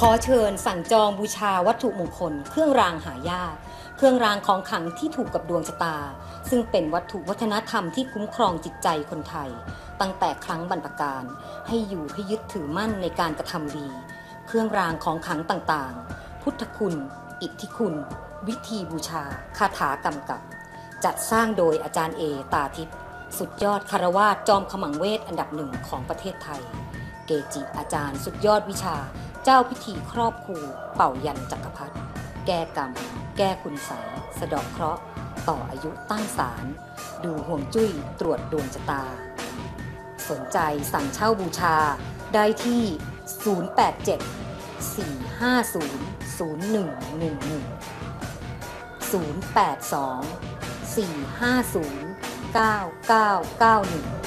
อเชิญสั่งจองบูชาวัตถุมงคลเครื่องรางหายากเครื่องรางของขลังที่ถูกกับดวงชะตาซึ่งเป็นวัตถุวัฒนธรรมที่คุ้มครองจิตใจคนไทยตั้งแต่ครั้งบรรพกาลให้อยู่ให้ยึดถือมั่นในการกระทำดีเครื่องรางของขลังต่างๆพุทธคุณอิทธิคุณวิธีบูชาคาถากำกับจัดสร้างโดยอาจารย์เอตาทิพย์สุดยอดคารวาสจอมขมังเวทอันดับหนึ่งของประเทศไทยเกจิอาจารย์สุดยอดวิชาเจ้าพิธีครอบครูเป่ายันจักรพรรดิแก้กรรมแก้คุณไสยสะเดาะเคราะห์ต่ออายุตั้งศาลดูห่วงจุ้ยตรวจดวงชะตาสนใจสั่งเช่าบูชาได้ที่ 082-450-1111 082-450-9991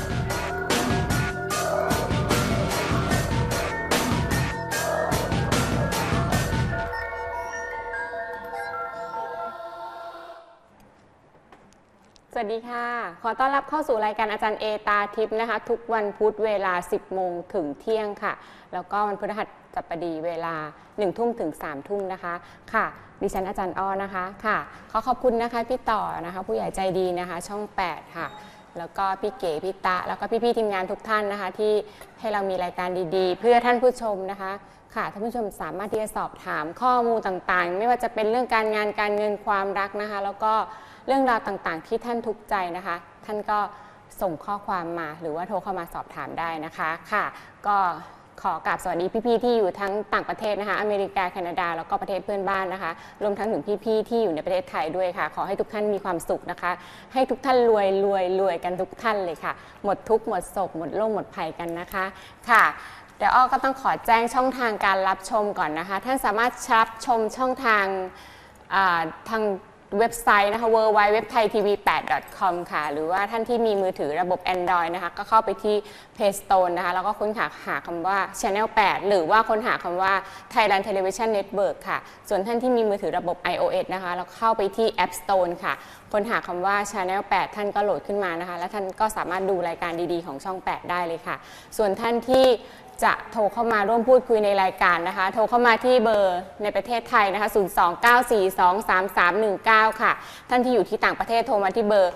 สวัสดีค่ะขอต้อนรับเข้าสู่รายการอาจารย์เอตาทิพย์นะคะทุกวันพุธเวลา 10 โมงถึงเที่ยงค่ะแล้วก็วันพฤหัสบดีเวลา 1 ทุ่มถึง 3 ทุ่มนะคะค่ะดิฉันอาจารย์อ้อนะคะค่ะขอบคุณนะคะพี่ต่อนะคะผู้ใหญ่ใจดีนะคะช่อง 8 ค่ะแล้วก็พี่เก๋พี่ตะแล้วก็พี่ๆทีมงานทุกท่านนะคะที่ให้เรามีรายการดีๆเพื่อท่านผู้ชมนะคะค่ะท่านผู้ชมสามารถที่จะสอบถามข้อมูลต่างๆไม่ว่าจะเป็นเรื่องการงานการเงินความรักนะคะแล้วก็เรื่องราวต่างๆที่ท่านทุกข์ใจนะคะท่านก็ส่งข้อความมาหรือว่าโทรเข้ามาสอบถามได้นะคะค่ะก็ขอกราบสวัสดีพี่ๆที่อยู่ทั้งต่างประเทศนะคะอเมริกาแคนาดาแล้วก็ประเทศเพื่อนบ้านนะคะรวมทั้งถึงพี่ๆที่อยู่ในประเทศไทยด้วยค่ะขอให้ทุกท่านมีความสุขนะคะให้ทุกท่านรวยกันทุกท่านเลยค่ะหมดทุกข์หมดโศกหมดโรคหมดภัยกันนะคะค่ะเดี๋ยวอ้อก็ต้องขอแจ้งช่องทางการรับชมก่อนนะคะท่านสามารถรับชมช่องทางเว็บไซต์นะคะ www.thaitv8.com ค่ะหรือว่าท่านที่มีมือถือระบบ Android นะคะก็เข้าไปที่ Play Store นะคะแล้วก็ค้นหาคำว่า Channel 8 หรือว่าค้นหาคำว่า Thailand Television Network ค่ะส่วนท่านที่มีมือถือระบบ iOS นะคะแล้วเข้าไปที่ App Store ค่ะค้นหาคำว่า Channel 8 ท่านก็โหลดขึ้นมานะคะและท่านก็สามารถดูรายการดีๆของช่อง 8 ได้เลยค่ะส่วนท่านที่จะโทรเข้ามาร่วมพูดคุยในรายการนะคะโทรเข้ามาที่เบอร์ในประเทศไทยนะคะ029423319ค่ะท่านที่อยู่ที่ต่างประเทศโทรมาที่เบอร์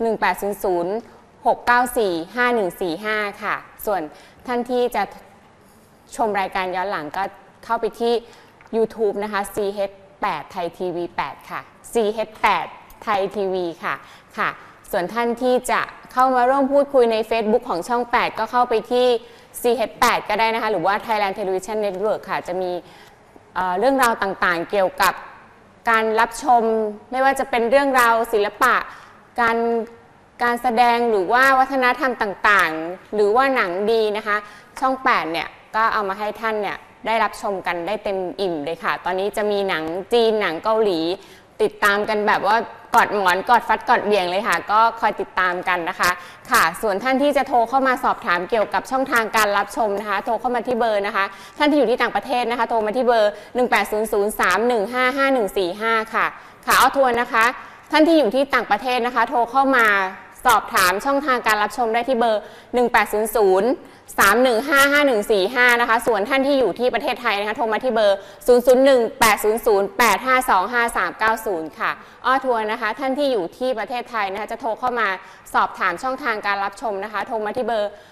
1800-694-5145ค่ะส่วนท่านที่จะชมรายการย้อนหลังก็เข้าไปที่ YouTube นะคะ CH8 ไทยทีวี8ค่ะ CH8 ไทยทีวีค่ะค่ะส่วนท่านที่จะเข้ามาร่วมพูดคุยใน Facebook ของช่อง 8 ก็เข้าไปที่CH8 ก็ได้นะคะหรือว่า Thailand Television Network ค่ะจะมีเรื่องราวต่างๆเกี่ยวกับการรับชมไม่ว่าจะเป็นเรื่องราวศิลปะการแสดงหรือว่าวัฒนธรรมต่างๆหรือว่าหนังดีนะคะช่อง 8 เนี่ยก็เอามาให้ท่านเนี่ยได้รับชมกันได้เต็มอิ่มเลยค่ะตอนนี้จะมีหนังจีนหนังเกาหลีติดตามกันแบบว่ากอดหมอนกอดฟัดกอดเบี่ยงเลยค่ะก็คอยติดตามกันนะคะค่ะส่วนท่านที่จะโทรเข้ามาสอบถามเกี่ยวกับช่องทางการรับชมนะคะโทรเข้ามาที่เบอร์นะคะท่านที่อยู่ที่ต่างประเทศนะคะโทรมาที่เบอร์180031555145ค่ะค่ะเอาทวนนะคะท่านที่อยู่ที่ต่างประเทศนะคะโทรเข้ามาสอบถามช่องทางการรับชมได้ที่เบอร์1800-315-5145นะคะส่วนท่านที่อยู่ที่ประเทศไทยนะคะโทรมาที่เบอร์001-800-852-5390ค่ะอ้อทวนนะคะท่านที่อยู่ที่ประเทศไทยนะคะจะโทรเข้ามาสอบถามช่องทางการรับชมนะคะโทรมาที่เบอร์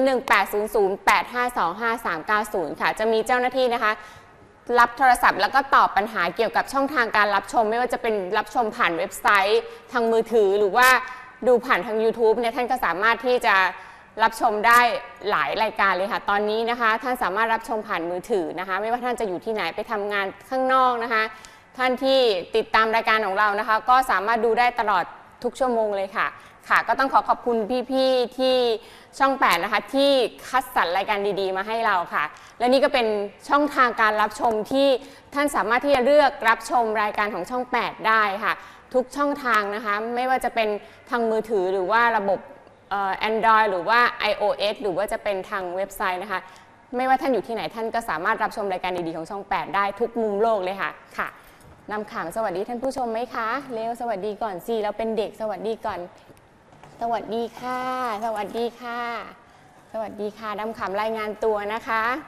001-800-852-5390ค่ะจะมีเจ้าหน้าที่นะคะรับโทรศัพท์แล้วก็ตอบปัญหาเกี่ยวกับช่องทางการรับชมไม่ว่าจะเป็นรับชมผ่านเว็บไซต์ทางมือถือหรือว่าดูผ่านทาง YouTube เนี่ยท่านก็สามารถที่จะรับชมได้หลายรายการเลยค่ะตอนนี้นะคะท่านสามารถรับชมผ่านมือถือนะคะไม่ว่าท่านจะอยู่ที่ไหนไปทำงานข้างนอกนะคะท่านที่ติดตามรายการของเรานะคะก็สามารถดูได้ตลอดทุกชั่วโมงเลยค่ะค่ะก็ต้องขอบคุณพี่ๆที่ช่อง 8 นะคะที่คัดสรรรายการดีๆมาให้เราค่ะและนี่ก็เป็นช่องทางการรับชมที่ท่านสามารถที่จะเลือกรับชมรายการของช่อง 8 ได้ค่ะทุกช่องทางนะคะไม่ว่าจะเป็นทางมือถือหรือว่าระบบAndroid หรือว่า iOS หรือว่าจะเป็นทางเว็บไซต์นะคะไม่ว่าท่านอยู่ที่ไหนท่านก็สามารถรับชมรายการดีๆของช่อง 8 ได้ทุกมุมโลกเลยค่ะค่ะนำข่าวสวัสดีท่านผู้ชมไหมคะเร็วสวัสดีก่อนสิเราเป็นเด็กสวัสดีก่อนสวัสดีค่ะสวัสดีค่ะสวัสดีค่ะนำข่าวรายงานตัวนะคะ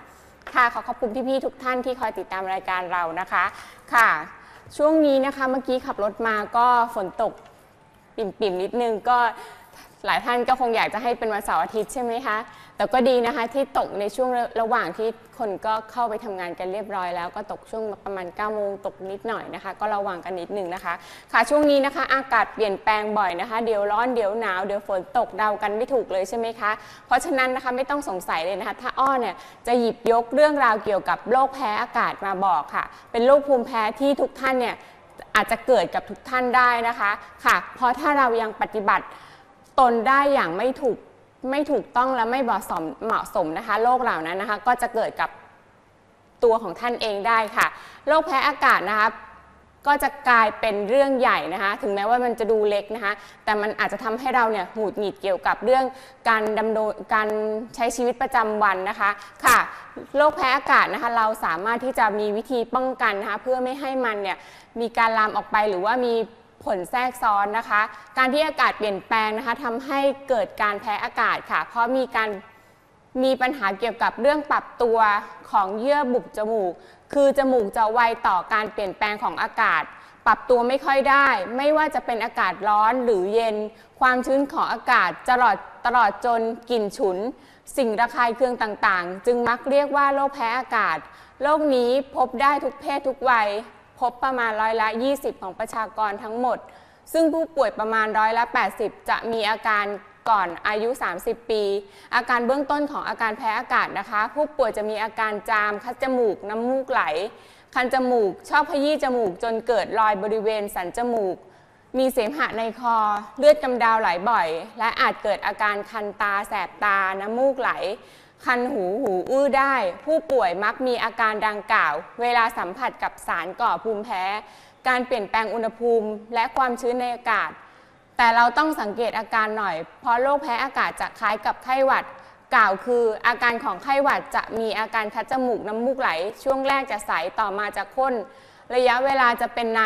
ค่ะขอขอบคุณพี่ๆทุกท่านที่คอยติดตามรายการเรานะคะค่ะช่วงนี้นะคะเมื่อกี้ขับรถมาก็ฝนตกปิ่มๆนิดนึงก็หลายท่านก็คงอยากจะให้เป็นวันเสาร์อาทิตย์ใช่ไหมคะแต่ก็ดีนะคะที่ตกในช่วงระหว่างที่คนก็เข้าไปทำงานกันเรียบร้อยแล้วก็ตกช่วงประมาณ9 โมงตกนิดหน่อยนะคะก็ระวังกันนิดนึงนะคะค่ะช่วงนี้นะคะอากาศเปลี่ยนแปลงบ่อยนะคะเดี๋ยวร้อนเดี๋ยวหนาวเดี๋ยวฝนตกเดากันไม่ถูกเลยใช่ไหมคะเพราะฉะนั้นนะคะไม่ต้องสงสัยเลยนะคะถ้าอ้อเนี่ยจะหยิบยกเรื่องราวเกี่ยวกับโรคแพ้อากาศมาบอกค่ะเป็นโรคภูมิแพ้ที่ทุกท่านเนี่ยอาจจะเกิดกับทุกท่านได้นะคะค่ะเพราะถ้าเรายังปฏิบัติตนได้อย่างไม่ถูกต้องและไม่เหมาะสมนะคะโรคเหล่านั้นนะคะก็จะเกิดกับตัวของท่านเองได้ค่ะโรคแพ้อากาศนะคะก็จะกลายเป็นเรื่องใหญ่นะคะถึงแม้ว่ามันจะดูเล็กนะคะแต่มันอาจจะทำให้เราเนี่ยหงุดหงิดเกี่ยวกับเรื่องการใช้ชีวิตประจำวันนะคะค่ะโรคแพ้อากาศนะคะเราสามารถที่จะมีวิธีป้องกันนะคะเพื่อไม่ให้มันเนี่ยมีการลามออกไปหรือว่ามีผลแทรกซ้อนนะคะการที่อากาศเปลี่ยนแปลงนะคะทำให้เกิดการแพ้อากาศค่ะเพราะมีปัญหาเกี่ยวกับเรื่องปรับตัวของเยื่อบุจมูกคือจมูกจะไวต่อการเปลี่ยนแปลงของอากาศปรับตัวไม่ค่อยได้ไม่ว่าจะเป็นอากาศร้อนหรือเย็นความชื้นของอากาศตลอดจนกลิ่นฉุนสิ่งระคายเคืองต่างๆจึงมักเรียกว่าโรคแพ้อากาศโรคนี้พบได้ทุกเพศทุกวัยพบประมาณ20%ของประชากรทั้งหมดซึ่งผู้ป่วยประมาณ80%จะมีอาการก่อนอายุ30 ปีอาการเบื้องต้นของอาการแพ้อากาศนะคะผู้ป่วยจะมีอาการจามคัดจมูกน้ำมูกไหลคันจมูกชอบขยี้จมูกจนเกิดรอยบริเวณสันจมูกมีเสมหะในคอเลือดกำเดาไหลบ่อยและอาจเกิดอาการคันตาแสบตาน้ำมูกไหลคันหูอื้อได้ผู้ป่วยมักมีอาการดังกล่าวเวลาสัมผัสกับสารก่อภูมิแพ้การเปลี่ยนแปลงอุณหภูมิและความชื้นในอากาศแต่เราต้องสังเกตอาการหน่อยเพราะโรคแพ้อากาศจะคล้ายกับไข้หวัดกล่าวคืออาการของไข้หวัดจะมีอาการคัดจมูกน้ำมูกไหลช่วงแรกจะใสต่อมาจะข้นระยะเวลาจะเป็นนาน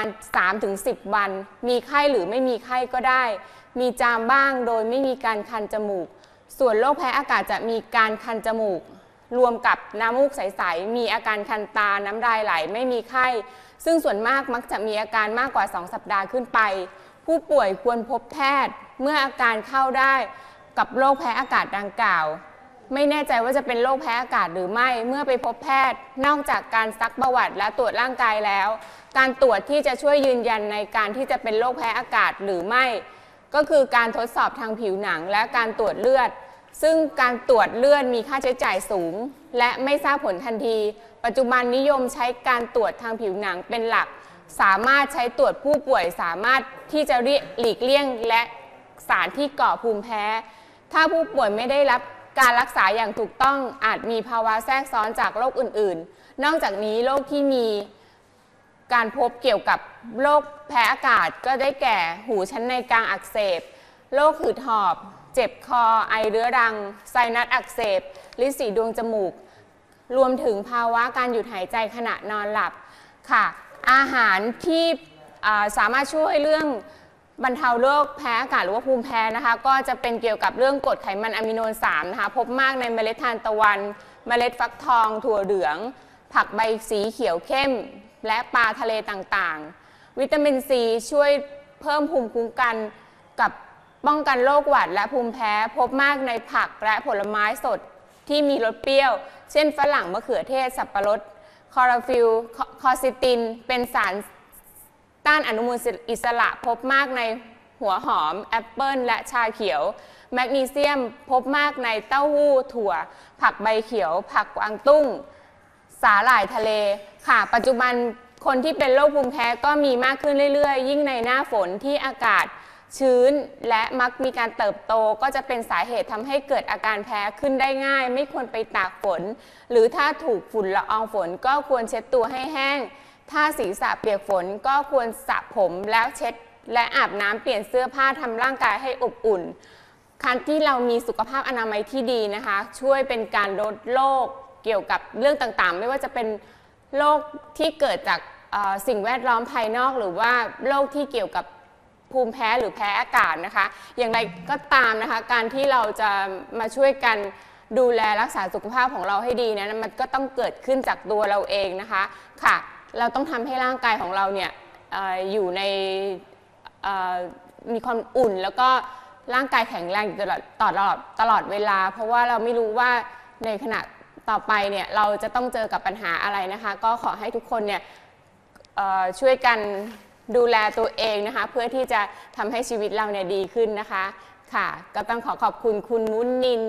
3-10 วันมีไข้หรือไม่มีไข้ก็ได้มีจามบ้างโดยไม่มีการคันจมูกส่วนโรคแพ้อากาศจะมีการคันจมูกรวมกับน้ำมูกใสๆมีอาการคันตาน้ำลายไหลไม่มีไข้ซึ่งส่วนมากมักจะมีอาการมากกว่า2 สัปดาห์ขึ้นไปผู้ป่วยควรพบแพทย์เมื่ออาการเข้าได้กับโรคแพ้อากาศดังกล่าวไม่แน่ใจว่าจะเป็นโรคแพ้อากาศหรือไม่เมื่อไปพบแพทย์นอกจากการซักประวัติและตรวจร่างกายแล้วการตรวจที่จะช่วยยืนยันในการที่จะเป็นโรคแพ้อากาศหรือไม่ก็คือการทดสอบทางผิวหนังและการตรวจเลือดซึ่งการตรวจเลือดมีค่าใช้จ่ายสูงและไม่ทราบผลทันทีปัจจุบันนิยมใช้การตรวจทางผิวหนังเป็นหลักสามารถใช้ตรวจผู้ป่วยสามารถที่จะหลีกเลี่ยงและสารที่ก่อภูมิแพ้ถ้าผู้ป่วยไม่ได้รับการรักษาอย่างถูกต้องอาจมีภาวะแทรกซ้อนจากโรคอื่นๆนอกจากนี้โรคที่มีการพบเกี่ยวกับโรคแพ้อากาศก็ได้แก่หูชั้นในกลางอักเสบโรคหืดหอบเจ็บคอไอเรื้อรังไซนัสอักเสบลิ้นปี่ดวงจมูกรวมถึงภาวะการหยุดหายใจขณะนอนหลับค่ะอาหารที่สามารถช่วยเรื่องบรรเทาโรคแพ้อากาศหรือว่าภูมิแพ้นะคะก็จะเป็นเกี่ยวกับเรื่องกรดไขมันอะมิโน3นะคะพบมากในเมล็ดทานตะวันเมล็ดฟักทองถั่วเหลืองผักใบสีเขียวเข้มและปลาทะเลต่างๆวิตามินซีช่วยเพิ่มภูมิคุ้มกันกับป้องกันโรคหวัดและภูมิแพ้พบมากในผักและผลไม้สดที่มีรสเปรี้ยวเช่นฝรั่งมะเขือเทศสับปะรดคลอโรฟิลคอซิตินเป็นสารต้านอนุมูลอิสระพบมากในหัวหอมแอปเปิลและชาเขียวแมกนีเซียมพบมากในเต้าหู้ถั่วผักใบเขียวผักกวางตุ้งสาหร่ายทะเลค่ะปัจจุบันคนที่เป็นโรคภูมิแพ้ก็มีมากขึ้นเรื่อยๆยิ่งในหน้าฝนที่อากาศชื้นและมักมีการเติบโตก็จะเป็นสาเหตุทำให้เกิดอาการแพ้ขึ้นได้ง่ายไม่ควรไปตากฝนหรือถ้าถูกฝุ่นละอองฝนก็ควรเช็ดตัวให้แห้งถ้าศีรษะเปียกฝนก็ควรสระผมแล้วเช็ดและอาบน้ำเปลี่ยนเสื้อผ้าทำร่างกายให้อบอุ่นการที่เรามีสุขภาพอนามัยที่ดีนะคะช่วยเป็นการลดโรคเกี่ยวกับเรื่องต่างๆไม่ว่าจะเป็นโรคที่เกิดจากสิ่งแวดล้อมภายนอกหรือว่าโรคที่เกี่ยวกับภูมิแพ้หรือแพ้อากาศนะคะอย่างไรก็ตามนะคะการที่เราจะมาช่วยกันดูแลรักษาสุขภาพของเราให้ดีนะมันก็ต้องเกิดขึ้นจากตัวเราเองนะคะค่ะเราต้องทำให้ร่างกายของเราเนี่ยอยู่ในมีความอุ่นแล้วก็ร่างกายแข็งแรงตลอดเวลาเพราะว่าเราไม่รู้ว่าในขณะต่อไปเนี่ยเราจะต้องเจอกับปัญหาอะไรนะคะก็ขอให้ทุกคนเนี่ยช่วยกันดูแลตัวเองนะคะเพื่อที่จะทำให้ชีวิตเราเนี่ยดีขึ้นนะคะค่ะก็ต้องขอบคุณคุณมุ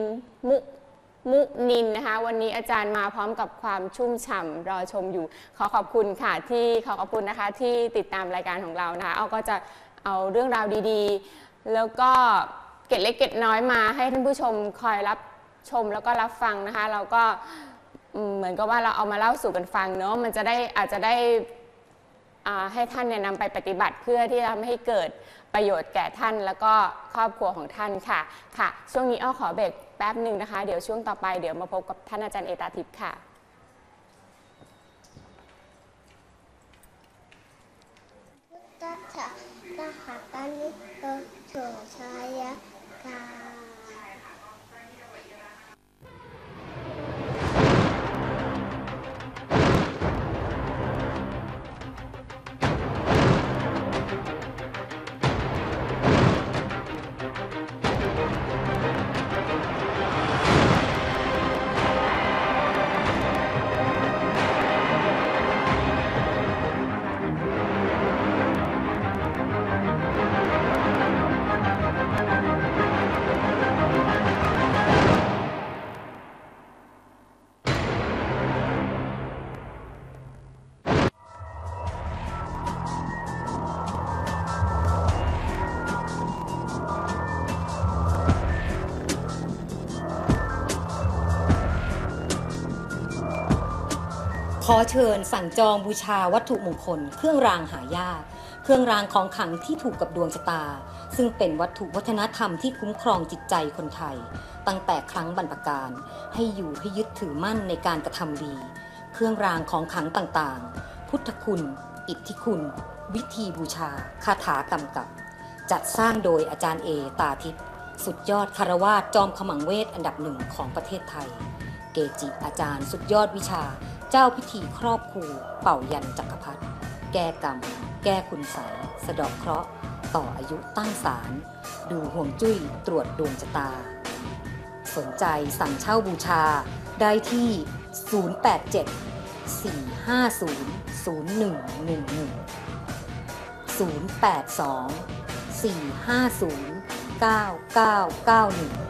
นินนะคะวันนี้อาจารย์มาพร้อมกับความชุ่มฉ่ำรอชมอยู่ขอบคุณค่ะขอบคุณนะคะที่ติดตามรายการของเรานะคะก็จะเอาเรื่องราวดีๆแล้วก็เกร็ดเล็กเกร็ดน้อยมาให้ท่านผู้ชมคอยรับชมแล้วก็รับฟังนะคะเราก็เหมือนกับว่าเราเอามาเล่าสู่กันฟังเนาะมันจะได้อาจจะได้ให้ท่านเนี่ยนำไปปฏิบัติเพื่อที่จะทำให้เกิดประโยชน์แก่ท่านแล้วก็ครอบครัวของท่านค่ะช่วงนี้ขอเบรกแป๊บหนึ่งนะคะเดี๋ยวช่วงต่อไปเดี๋ยวมาพบกับท่านอาจารย์เอตาทิพย์ค่ะตัทธะสหัตานิโตโสชายะกาขอเชิญสั่งจองบูชาวัตถุมงคลเครื่องรางหายากเครื่องรางของขลังที่ถูกกับดวงชะตาซึ่งเป็นวัตถุวัฒนธรรมที่คุ้มครองจิตใจคนไทยตั้งแต่ครั้งบรรพกาลให้อยู่ให้ยึดถือมั่นในการกระทำดีเครื่องรางของขลังต่างๆพุทธคุณอิทธิคุณวิธีบูชาคาถากำกับจัดสร้างโดยอาจารย์เอตาทิพย์สุดยอดคารวาสจอมขมังเวทอันดับหนึ่งของประเทศไทยเกจิอาจารย์สุดยอดวิชาเจ้าพิธีครอบครูเป่ายันจักรพรรดิแก้กรรมแก้คุณไสยสะเดาะเคราะห์ต่ออายุตั้งศาลดูห่วงจุ้ยตรวจดวงชะตาสนใจสั่งเช่าบูชาได้ที่ 082 450 11 082 450 9991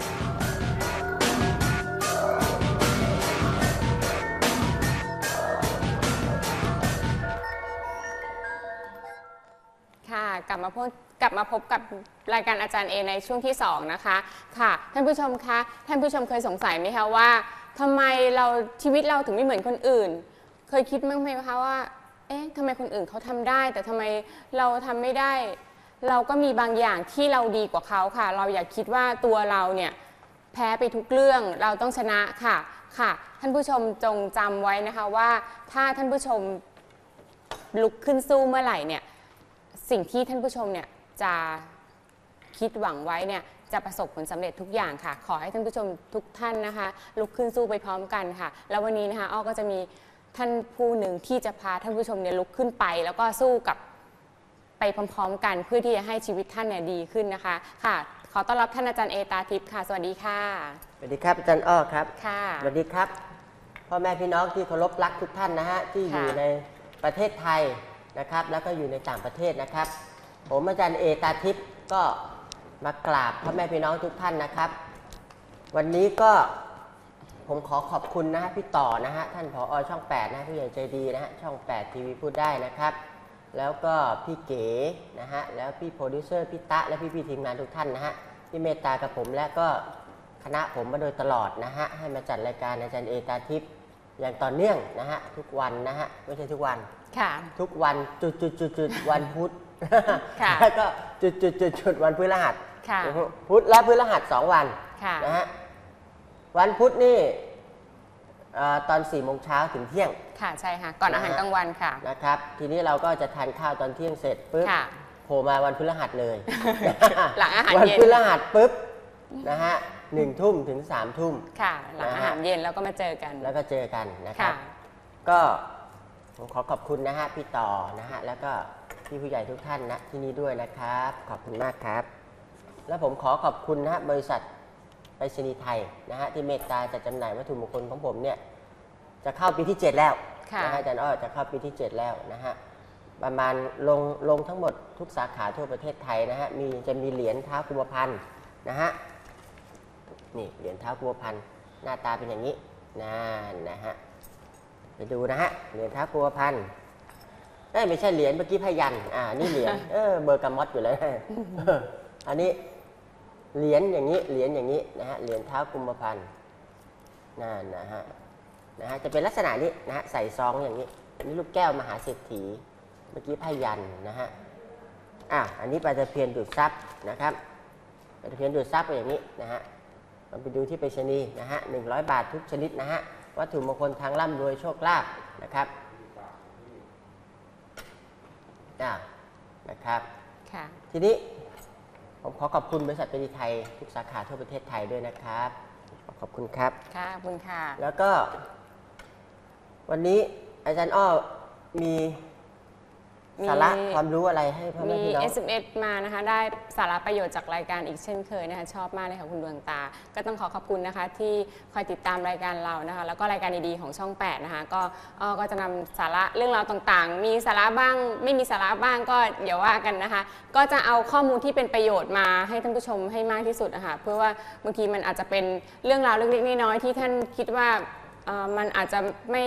กลับมาพบกับรายการอาจารย์เอในช่วงที่2นะคะค่ะท่านผู้ชมคะท่านผู้ชมเคยสงสัยไหมคะว่าทำไมชีวิตเราถึงไม่เหมือนคนอื่นเคยคิดบ้างไหมคะว่าเอ๊ะทำไมคนอื่นเขาทำได้แต่ทำไมเราทำไม่ได้เราก็มีบางอย่างที่เราดีกว่าเขาค่ะเราอย่าคิดว่าตัวเราเนี่ยแพ้ไปทุกเรื่องเราต้องชนะค่ะท่านผู้ชมจงจำไว้นะคะว่าถ้าท่านผู้ชมลุกขึ้นสู้เมื่อไหร่เนี่ยสิ่งที่ท่านผู้ชมเนี่ยจะคิดหวังไว้เนี่ยจะประสบผลสำเร็จทุกอย่างค่ะขอให้ท่านผู้ชมทุกท่านนะคะลุกขึ้นสู้ไปพร้อมกันค่ะแล้ววันนี้นะคะอ้อก็จะมีท่านผู้หนึ่งที่จะพาท่านผู้ชมเนี่ยลุกขึ้นไปแล้วก็สู้กับไปพร้อมๆกันเพื่อที่จะให้ชีวิตท่านเนี่ยดีขึ้นนะคะค่ะขอต้อนรับท่านอาจารย์เอตาทิพย์ค่ะสวัสดีค่ะสวัสดีครับอาจารย์อ้อครับค่ะสวัสดีครับพ่อแม่พี่น้องที่เคารพรักทุกท่านนะฮะที่อยู่ในประเทศไทยนะครับแล้วก็อยู่ในต่างประเทศนะครับผมอาจารย์เอตาทิพย์ก็มากราบพ่อแม่พี่น้องทุกท่านนะครับวันนี้ก็ผมขอขอบคุณนะฮะพี่ต่อนะฮะท่านผอ.ช่อง8นะผู้ใหญ่ใจดีนะฮะช่อง8ทีวีพูดได้นะครับแล้วก็พี่เก๋นะฮะแล้วพี่โปรดิวเซอร์พี่ตะและพี่ทีมงานทุกท่านนะฮะที่เมตตากับผมและก็คณะผมมาโดยตลอดนะฮะให้มาจัดรายการอาจารย์เอตาทิพย์อย่างต่อเนื่องนะฮะทุกวันนะฮะไม่ใช่ทุกวันทุกวันจุดวันพุธแล้วก็จุดวันพฤหัสพุธและพฤหัส2 วันนะฮะวันพุธนี่ตอน4 โมงเช้าถึงเที่ยงค่ะใช่ค่ะก่อนอาหารกลางวันค่ะนะครับทีนี้เราก็จะทานข้าวตอนเที่ยงเสร็จปุ๊บโผล่มาวันพฤหัสเลยหลังอาหารวันพฤหัสปุ๊บนะฮะ 1 ทุ่มถึง 3 ทุ่มค่ะ หลังอาหารเย็นแล้วก็มาเจอกันแล้วก็เจอกันนะครับค่ะก็ผมขอบคุณนะฮะพี่ต่อนะฮะแล้วก็พี่ผู้ใหญ่ทุกท่านนะที่นี่ด้วยนะครับขอบคุณมากครับ แล้วผมขอขอบคุณนะฮะบริษัทไปรษณีย์ไทยนะฮะที่เมตตาจัดจำหน่ายวัตถุมงคลของผมเนี่ยจะเข้าปีที่ 7 แล้วค่ะนะฮะอาจารย์อ้อจะเข้าปีที่ 7 แล้วนะฮะประมาณลงทั้งหมดทุกสาขาทั่วประเทศไทยนะฮะจะมีเหรียญท้าวกุมพันธ์นะฮะนี่เหรียญท้าวกุมพันธ์หน้าตาเป็นอย่างนี้นะฮะไปดูนะฮะเหรียญท้าวกุมพันธ์ไม่ใช่เหรียญเมื่อกี้พยัญชนะนี่เหรียญเบอร์กามอตอยู่แล้วอันนี้เหรียญอย่างนี้เหรียญอย่างนี้นะฮะเหรียญท้าวกุมพันธ์นะฮะจะเป็นลักษณะนี้นะฮะใส่ซองอย่างนี้อันนี้ลูกแก้วมหาเศรษฐีเมื่อกี้พยัญชนะนะฮะอันนี้ปลาตะเพียนดูดซับนะครับปลาตะเพียนดูดซับเป็นอย่างนี้นะฮะเราไปดูที่ไปรษณีย์นะฮะ100 บาททุกชนิดนะฮะวัตถุมงคลทางร่ำรวยโชคลาภนะครับนะครับค่ะทีนี้ผมขอขอบคุณบริษัทไปรษณีย์ไทยทุกสาขาทั่วประเทศไทยด้วยนะครับขอบคุณครับค่ะขอบคุณค่ะแล้วก็วันนี้อาจารย์อ้อมีสาระความรู้อะไรให้พ่อแม่มีพี่น้อง SMS มานะคะได้สาระประโยชน์จากรายการอีกเช่นเคยนะคะชอบมากเลยค่ะคุณดวงตา ก็ต้องขอขอบคุณนะคะที่คอยติดตามรายการเรานะคะแล้วก็รายการดีๆของช่อง 8 นะคะก็จะนำสาระเรื่องราวต่างๆ มีสาระบ้างไม่มีสาระบ้างก็เดี๋ยวว่ากันนะคะก็จะเอาข้อมูลที่เป็นประโยชน์มาให้ท่านผู้ชมให้มากที่สุดนะคะเพื่อว่าบางทีมันอาจจะเป็นเรื่องราวเล็กๆน้อยๆที่ท่านคิดว่ามันอาจจะไม่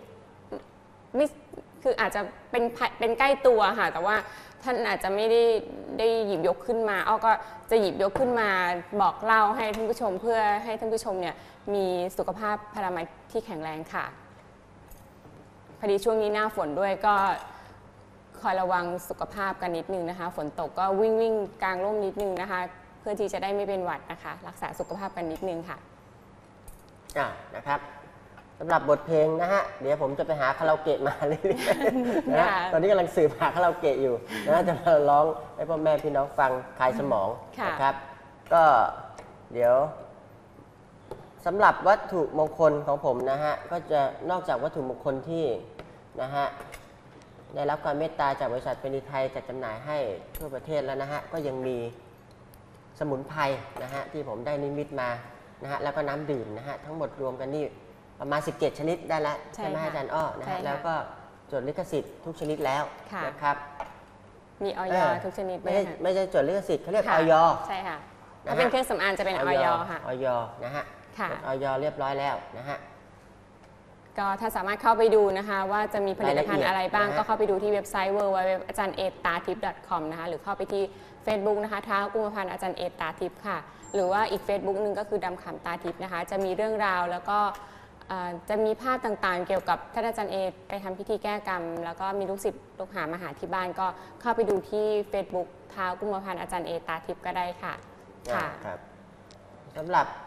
คืออาจจะเป็นใกล้ตัวค่ะแต่ว่าท่านอาจจะไม่ได้หยิบยกขึ้นมาก็จะหยิบยกขึ้นมาบอกเล่าให้ท่านผู้ชมเพื่อให้ท่านผู้ชมเนี่ยมีสุขภาพพลามัยที่แข็งแรงค่ะพอดีช่วงนี้หน้าฝนด้วยก็คอยระวังสุขภาพกันนิดนึงนะคะฝนตกก็วิ่งกลางร่มนิดนึงนะคะเพื่อที่จะได้ไม่เป็นหวัดนะคะรักษาสุขภาพกันนิดนึงค่ะนะครับสำหรับบทเพลงนะฮะเดี๋ยวผมจะไปหาคาราโอเกะมาเรื่อยๆนะตอนนี้กำลังสืบหาคาราโอเกะอยู่นะจะมาร้องให้พ่อแม่พี่น้องฟังคลายสมองนะครับก็เดี๋ยวสำหรับวัตถุมงคลของผมนะฮะก็จะนอกจากวัตถุมงคลที่นะฮะได้รับความเมตตาจากบริษัทไปรษณีย์ไทยจัดจำหน่ายให้ทั่วประเทศแล้วนะฮะก็ยังมีสมุนไพรนะฮะที่ผมได้นิมิตมานะฮะแล้วก็น้ำดื่มนะฮะทั้งหมดรวมกันนี่ประมาณ17 ชนิดได้แล้วใช่ไหมอาจารย์อ้อนะฮะแล้วก็จดลิขสิทธิ์ทุกชนิดแล้วนะครับมีออยทุกชนิดไม่ใช่จดลิขสิทธิ์เขาเรียกออยใช่ค่ะถ้าเป็นเครื่องสำอางจะเป็นออยค่ะออยนะฮะออยเรียบร้อยแล้วนะฮะก็ถ้าสามารถเข้าไปดูนะคะว่าจะมีผลิตภัณฑ์อะไรบ้างก็เข้าไปดูที่เว็บไซต์ www.ajarnettatip.com นะคะหรือเข้าไปที่ Facebook นะคะท้าวกุมพันธ์อาจารย์เอตาทิพย์ค่ะหรือว่าอีก Facebook หนึ่งก็คือดำขำตาทิพย์นะคะจะมีเรื่องราวแล้วก็จะมีภาพต่างๆเกี่ยวกับท่านอาจารย์เอไปทำพิธีแก้กรรมแล้วก็มีลูกศิษย์ลูกหามาหาที่บ้านก็เข้าไปดูที่ Facebook ท้าวกุมพันธ์อาจารย์เอตาทิพย์ก็ได้ค่ะครับสำหรับ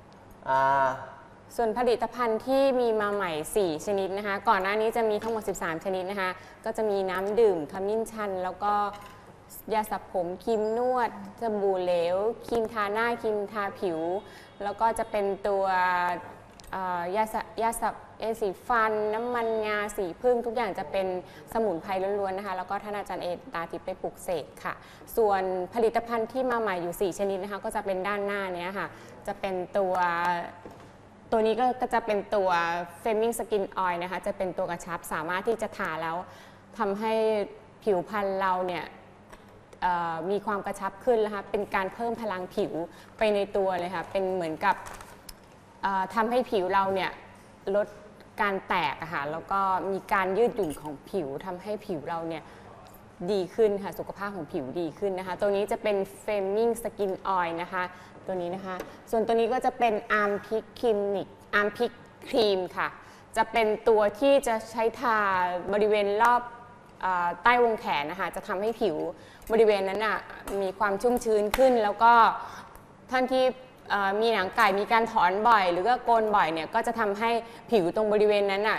ส่วนผลิตภัณฑ์ที่มีมาใหม่4ชนิดนะคะก่อนหน้านี้จะมีทั้งหมด13ชนิดนะคะก็จะมีน้ำดื่มขมิ้นชันแล้วก็ยาสระผมครีมนวดสบู่เหลวครีมทาหน้าครีมทาผิวแล้วก็จะเป็นตัวยาสระสีฟันน้ำมันงาสีพึ่งทุกอย่างจะเป็นสมุนไพรล้วนๆนะคะแล้วก็ท่านอาจารย์เอตาทิพย์ไปปลูกเสกค่ะส่วนผลิตภัณฑ์ที่มาใหม่อยู่4ชนิดนะคะก็จะเป็นด้านหน้านี้ค่ะจะเป็นตัวนี้ก็จะเป็นตัว Flaming Skin Oil นะคะจะเป็นตัวกระชับสามารถที่จะทาแล้วทำให้ผิวพรรณเราเนี่ยมีความกระชับขึ้นนะคะเป็นการเพิ่มพลังผิวไปในตัวเลยค่ะเป็นเหมือนกับทำให้ผิวเราเนี่ยลดการแตกอะค่ะแล้วก็มีการยืดหยุ่นของผิวทำให้ผิวเราเนี่ยดีขึ้นค่ะสุขภาพของผิวดีขึ้นนะคะตัวนี้จะเป็น Flaming Skin Oil นะคะตัวนี้นะคะส่วนตัวนี้ก็จะเป็น Armpit Cream ค่ะจะเป็นตัวที่จะใช้ทาบริเวณรอบใต้วงแขนนะคะจะทำให้ผิวบริเวณนั้นนะมีความชุ่มชื้นขึ้นแล้วก็ท่านที่มีหนังไก่มีการถอนบ่อยหรือก็โกนบ่อยเนี่ยก็จะทำให้ผิวตรงบริเวณนั้น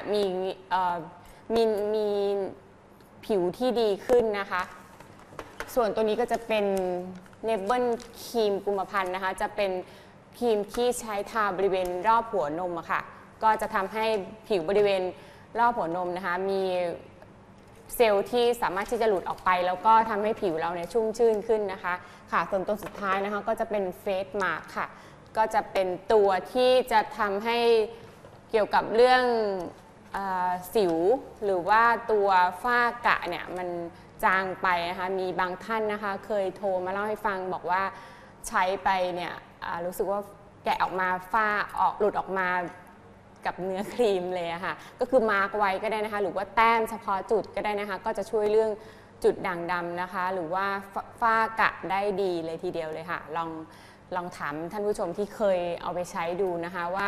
มีผิวที่ดีขึ้นนะคะส่วนตัวนี้ก็จะเป็นเนเบิลครีมกุมพันธ์นะคะจะเป็นครีมที่ใช้ทาบริเวณรอบหัวนมอะค่ะก็จะทำให้ผิวบริเวณรอบหัวนมนะคะมีเซลล์ที่สามารถที่จะหลุดออกไปแล้วก็ทำให้ผิวเราเนี่ยชุ่มชื่นขึ้นนะคะค่ะส่วนตัวสุดท้ายนะคะก็จะเป็นเฟสมาร์กค่ะก็จะเป็นตัวที่จะทำให้เกี่ยวกับเรื่องสิวหรือว่าตัวฝ้ากระเนี่ยมันจางไปนะคะมีบางท่านนะคะเคยโทรมาเล่าให้ฟังบอกว่าใช้ไปเนี่ยรู้สึกว่าแกะออกมาฝ้าหลุดออกมากับเนื้อครีมเลยอะค่ะก็คือมาร์กไว้ก็ได้นะคะหรือว่าแต้มเฉพาะจุดก็ได้นะคะก็จะช่วยเรื่องจุดด่างดำนะคะหรือว่าฝ้ากระได้ดีเลยทีเดียวเลยค่ะลองถามท่านผู้ชมที่เคยเอาไปใช้ดูนะคะว่า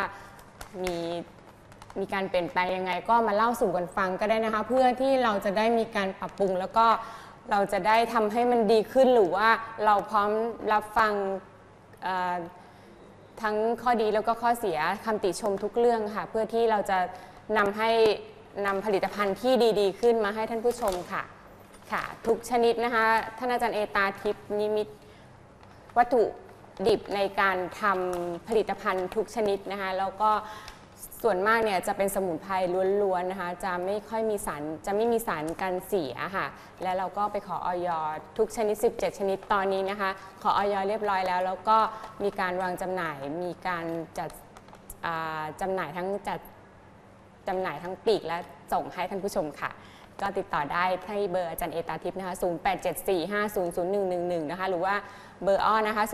มีการเปลี่ยนแปลงยังไงก็มาเล่าสู่กันฟังก็ได้นะคะเพื่อที่เราจะได้มีการปรับปรุงแล้วก็เราจะได้ทำให้มันดีขึ้นหรือว่าเราพร้อมรับฟังทั้งข้อดีแล้วก็ข้อเสียคำติชมทุกเรื่องค่ะเพื่อที่เราจะนำผลิตภัณฑ์ที่ดีๆขึ้นมาให้ท่านผู้ชมค่ะทุกชนิดนะคะท่านอาจารย์เอตาทิพย์นิมิตวัตถุดิบในการทำผลิตภัณฑ์ทุกชนิดนะคะแล้วก็ส่วนมากเนี่ยจะเป็นสมุนไพรล้วนๆนะคะจะไม่มีสารกันเสียค่ะและเราก็ไปขอออยทุกชนิด17ชนิดตอนนี้นะคะขอออยเรียบร้อยแล้วก็มีการวางจำหน่ายมีการจัดจำหน่ายทั้งปลีกและส่งให้ท่านผู้ชมค่ะก็ติดต่อได้ที่เบอร์อาจารย์เอตาทิพย์นะคะ0874500111นะคะหรือว่าเบอร์อ้อนะคะ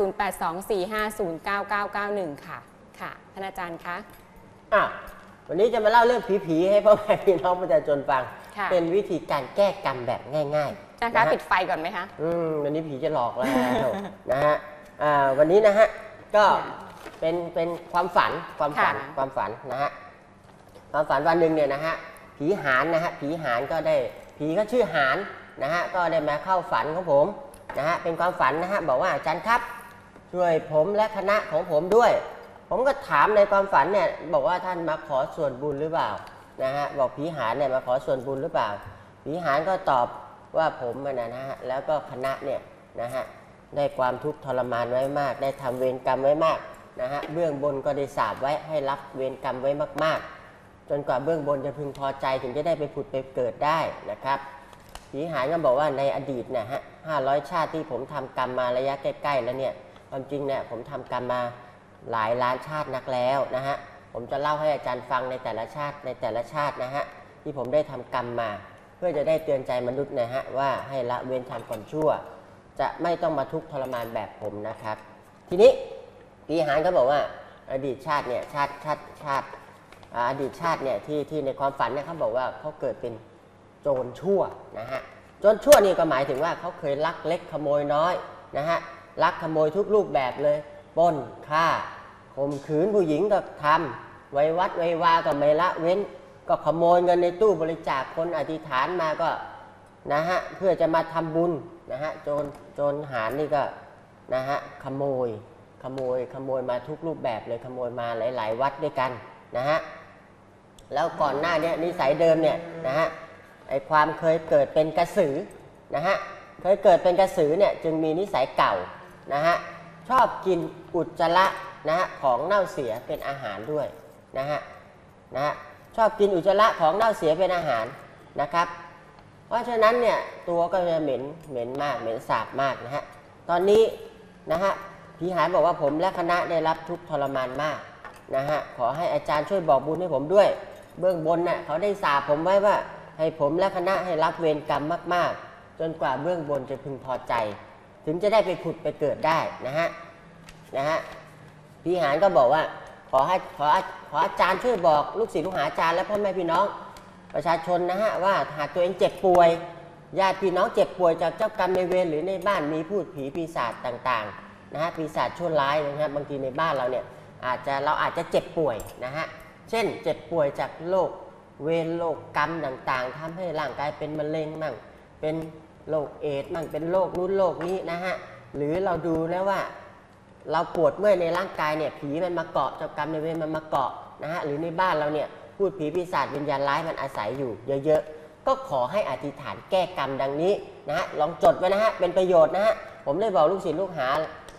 0824509991ค่ะท่านอาจารย์คะวันนี้จะมาเล่าเรื่องผีๆให้พ่อแม่พี่น้องประชาชนฟังเป็นวิธีการแก้กรรมแบบง่ายๆนะคะปิดไฟก่อนไหมคะวันนี้ผีจะหลอกแล้วนะฮะวันนี้นะฮะก็เป็นความฝันนะฮะความฝันวันหนึ่งเนี่ยนะฮะผีหานนะฮะผีหานก็ได้ผีก็ชื่อหานนะฮะก็ได้มาเข้าฝันของผมนะฮะเป็นความฝันนะฮะบอกว่าอาจารย์ครับช่วยผมและคณะของผมด้วยผมก็ถามในความฝันเนี่ยบอกว่าท่านมาขอส่วนบุญหรือเปล่านะฮะบอกผีหานเนี่ยมาขอส่วนบุญหรือเปล่าผีหานก็ตอบว่าผมนะฮะแล้วก็คณะเนี่ยนะฮะได้ความทุกข์ทรมานไว้มากได้ทำเวรกรรมไว้มากนะฮะเบื้องบนก็ได้สาปไว้ให้รับเวรกรรมไว้มากๆจนกว่าเบื้องบนจะพึงพอใจถึงจะได้ไปผุดไปเกิดได้นะครับผีหานก็บอกว่าในอดีตเนี่ยฮะ500 ชาติที่ผมทำกรรมมาระยะใกล้ๆแล้วเนี่ยความจริงเนี่ยผมทำกรรมมาหลายล้านชาตินักแล้วนะฮะผมจะเล่าให้อาจารย์ฟังในแต่ละชาตินะฮะที่ผมได้ทำกรรมมาเพื่อจะได้เตือนใจมนุษย์นะฮะว่าให้ละเว้นทำความชั่วจะไม่ต้องมาทุกข์ทรมานแบบผมนะครับทีนี้ผีหานก็บอกว่าอดีตชาติเนี่ยอดีตชาติเนี่ยที่ในความฝันเนี่ยเขาบอกว่าเขาเกิดเป็นโจรชั่วนะฮะโจรชั่วนี่ก็หมายถึงว่าเขาเคยลักเล็กขโมยน้อยนะฮะลักขโมยทุกรูปแบบเลยปล้นฆ่าข่มขืนผู้หญิงก็ทำไว้วัดไว้วาก็ไม่ละเว้นก็ขโมยเงินในตู้บริจาคคนอธิษฐานมาก็นะฮะเพื่อจะมาทำบุญนะฮะโจรหารนี่ก็นะฮะขโมยมาทุกรูปแบบเลยขโมยมาหลายๆวัดด้วยกันนะฮะแล้วก่อนหน้านี้นิสัยเดิมเนี่ยนะฮะไอความเคยเกิดเป็นกระสือนะฮะเคยเกิดเป็นกระสือเนี่ยจึงมีนิสัยเก่านะฮะชอบกินอุจจาระนะฮะของเน่าเสียเป็นอาหารด้วยนะฮะชอบกินอุจจาระของเน่าเสียเป็นอาหารนะครับเพราะฉะนั้นเนี่ยตัวก็จะเหม็นมากเหม็นสาบมากนะฮะตอนนี้นะฮะผีหานบอกว่าผมและคณะได้รับทุกข์ทรมานมากนะฮะขอให้อาจารย์ช่วยบอกบุญให้ผมด้วยเบื้องบนน่ะเขาได้สาปผมไว้ว่าให้ผมและคณะให้รับเวรกรรมมากๆจนกว่าเบื้องบนจะพึงพอใจถึงจะได้ไปผุดไปเกิดได้นะฮะผีหานก็บอกว่าขออาจารย์ช่วยบอกลูกศิษย์ลูกหาอาจารย์และพ่อแม่พี่น้องประชาชนนะฮะว่าหากตัวเองเจ็บป่วยญาติพี่น้องเจ็บป่วยจากเจ้ากรรมนายเวรหรือในบ้านมีพูดผีปีศาจต่างๆนะฮะปีศาจชั่วร้ายนะฮะบางทีในบ้านเราเนี่ยเราอาจจะเจ็บป่วยนะฮะเช่นเจ็บป่วยจากโรคเวรโรคกรรมต่างๆทำให้ร่างกายเป็นมะเร็งมั่งเป็นโรคเอดส์มั่งเป็นโรคนู้นโรคนี้นะฮะหรือเราดูแล้วว่าเราปวดเมื่อยในร่างกายเนี่ยผีมันมาเกาะเจ้ากรรมนายเวรมันมาเกาะนะฮะหรือในบ้านเราเนี่ยพูดผีปีศาจวิญญาณร้ายมันอาศัยอยู่เยอะๆก็ขอให้อธิษฐานแก้กรรมดังนี้นะฮะลองจดไว้นะฮะเป็นประโยชน์นะฮะผมได้บอกลูกศิษย์ลูกหา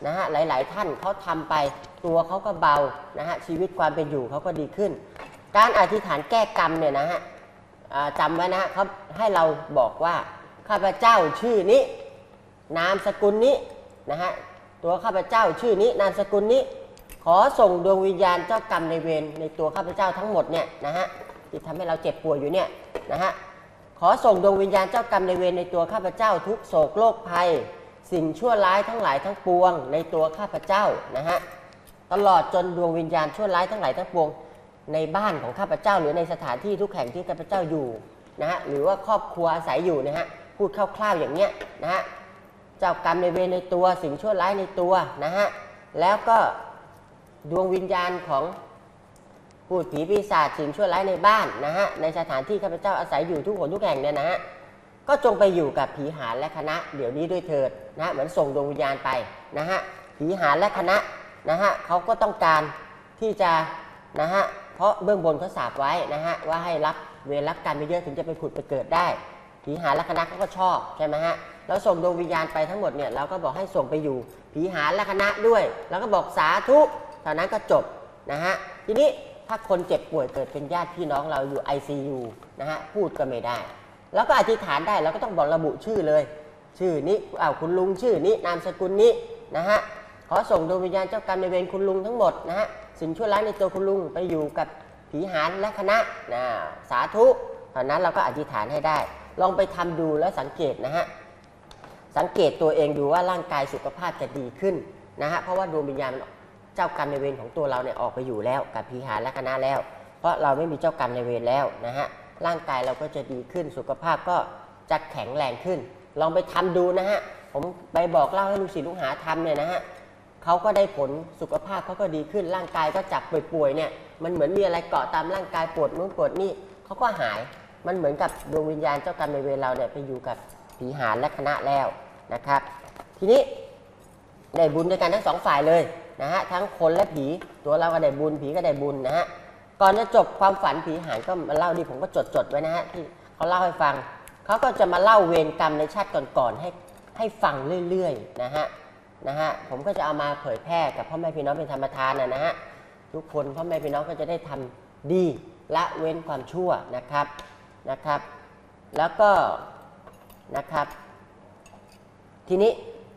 นะฮะหลายๆท่านเขาทำไปตัวเขาก็เบานะฮะชีวิตความเป็นอยู่เขาก็ดีขึ้น การอธิษฐานแก้กรรมเนี่ยนะฮะจำไว้นะฮะเขาให้เราบอกว่าข้าพเจ้าชื่อนี้นามสกุลนี้นะฮะตัวข้าพเจ้าชื่อนี้นามสกุลนี้ขอส่งดวงวิญญาณเจ้ากรรมในเวรในตัวข้าพเจ้าทั้งหมดเนี่ยนะฮะที่ทำให้เราเจ็บป่วยอยู่เนี่ยนะฮะขอส่งดวงวิญญาณเจ้ากรรมในเวรในตัวข้าพเจ้าทุกโศกโรคภัยสิ่งชั่วร้ายทั้งหลายทั้งปวงในตัวข้าพเจ้านะฮะตลอดจนดวงวิญญาณชั่วร้ายทั้งหลายทั้งปวงในบ้านของข้าพเจ้าหรือในสถานที่ทุกแห่งที่ข้าพเจ้าอยู่นะฮะหรือว่าครอบครัวอาศัยอยู่นะฮะพูดคร่าวๆอย่างเนี้ยนะฮะเจ้ากรรมในเวรในตัวสิ่งชั่วร้ายในตัวนะฮะแล้วก็ดวงวิญญาณของพูดผีปีศาจสิ่งชั่วร้ายในบ้านนะฮะในสถานที่ข้าพเจ้าอาศัยอยู่ทุกคนทุกแห่งเนี่ยนะฮะก็จงไปอยู่กับผีหาญและคณะเดี๋ยวนี้ด้วยเถิดนะฮะเหมือนส่งดวงวิญญาณไปนะฮะผีหาญและคณะนะฮะเขาก็ต้องการที่จะนะฮะเพราะเบื้องบนเขาสาปไว้นะฮะว่าให้รับเวรรับกรรมไปเยอะถึงจะไปผุดไปเกิดได้ผีหาญและคณะเขาก็ชอบใช่ไหมฮะเราส่งดวงวิญญาณไปทั้งหมดเนี่ยเราก็บอกให้ส่งไปอยู่ผีหาญและคณะด้วยแล้วก็บอกสาธุเท่านั้นก็จบนะฮะทีนี้ถ้าคนเจ็บป่วยเกิดเป็นญาติพี่น้องเราอยู่ ICU นะฮะพูดก็ไม่ได้แล้วก็อธิษฐานได้เราก็ต้องบอกระบุชื่อเลยชื่อนี้คุณลุงชื่อนี้นามสกุลนี้นะฮะขอส่งดวงวิญญาณเจ้ากรรมในเวรคุณลุงทั้งหมดนะฮะสิ่งชั่วร้ายในตัวคุณลุงไปอยู่กับผีหาญและคณะนะสาธุตอนนั้นเราก็อธิษฐานให้ได้ลองไปทำดูแล้วสังเกตนะฮะสังเกตตัวเองดูว่าร่างกายสุขภาพจะดีขึ้นนะฮะเพราะว่าดวงวิญญาณเจ้ากรรมในเวรของตัวเราเนี่ยออกไปอยู่แล้วกับผีหาญและคณะแล้วเพราะเราไม่มีเจ้ากรรมในเวรแล้วนะฮะร่างกายเราก็จะดีขึ้นสุขภาพก็จะแข็งแรงขึ้นลองไปทำดูนะฮะผมไปบอกเล่าให้ลูกศิษย์ลูกหาทำเนี่ยนะฮะเขาก็ได้ผลสุขภาพเขาก็ดีขึ้นร่างกายก็จับป่วยๆเนี่ยมันเหมือนมีอะไรเกาะตามร่างกายปวดนู้นปวดนี่เขาก็หายมันเหมือนกับดวงวิญญาณเจ้ากรรมในเวรเราเนี่ยไปอยู่กับผีหาญและคณะแล้วนะครับทีนี้ได้บุญด้วยกันทั้งสองฝ่ายเลยนะฮะทั้งคนและผีตัวเราก็ได้บุญผีก็ได้บุญนะฮะก่อนจะจบความฝันผีหาญก็มาเล่าดิผมก็จดไว้นะฮะที่เขาเล่าให้ฟังเขาก็จะมาเล่าเวรกรรมในชาติก่อนๆให้ฟังเรื่อยๆนะฮะผมก็จะเอามาเผยแพร่กับพ่อแม่พี่น้องเป็นธรรมทานนะฮะทุกคนพ่อแม่พี่น้องก็จะได้ทำดีละเว้นความชั่วนะครับแล้วก็นะครับทีนี้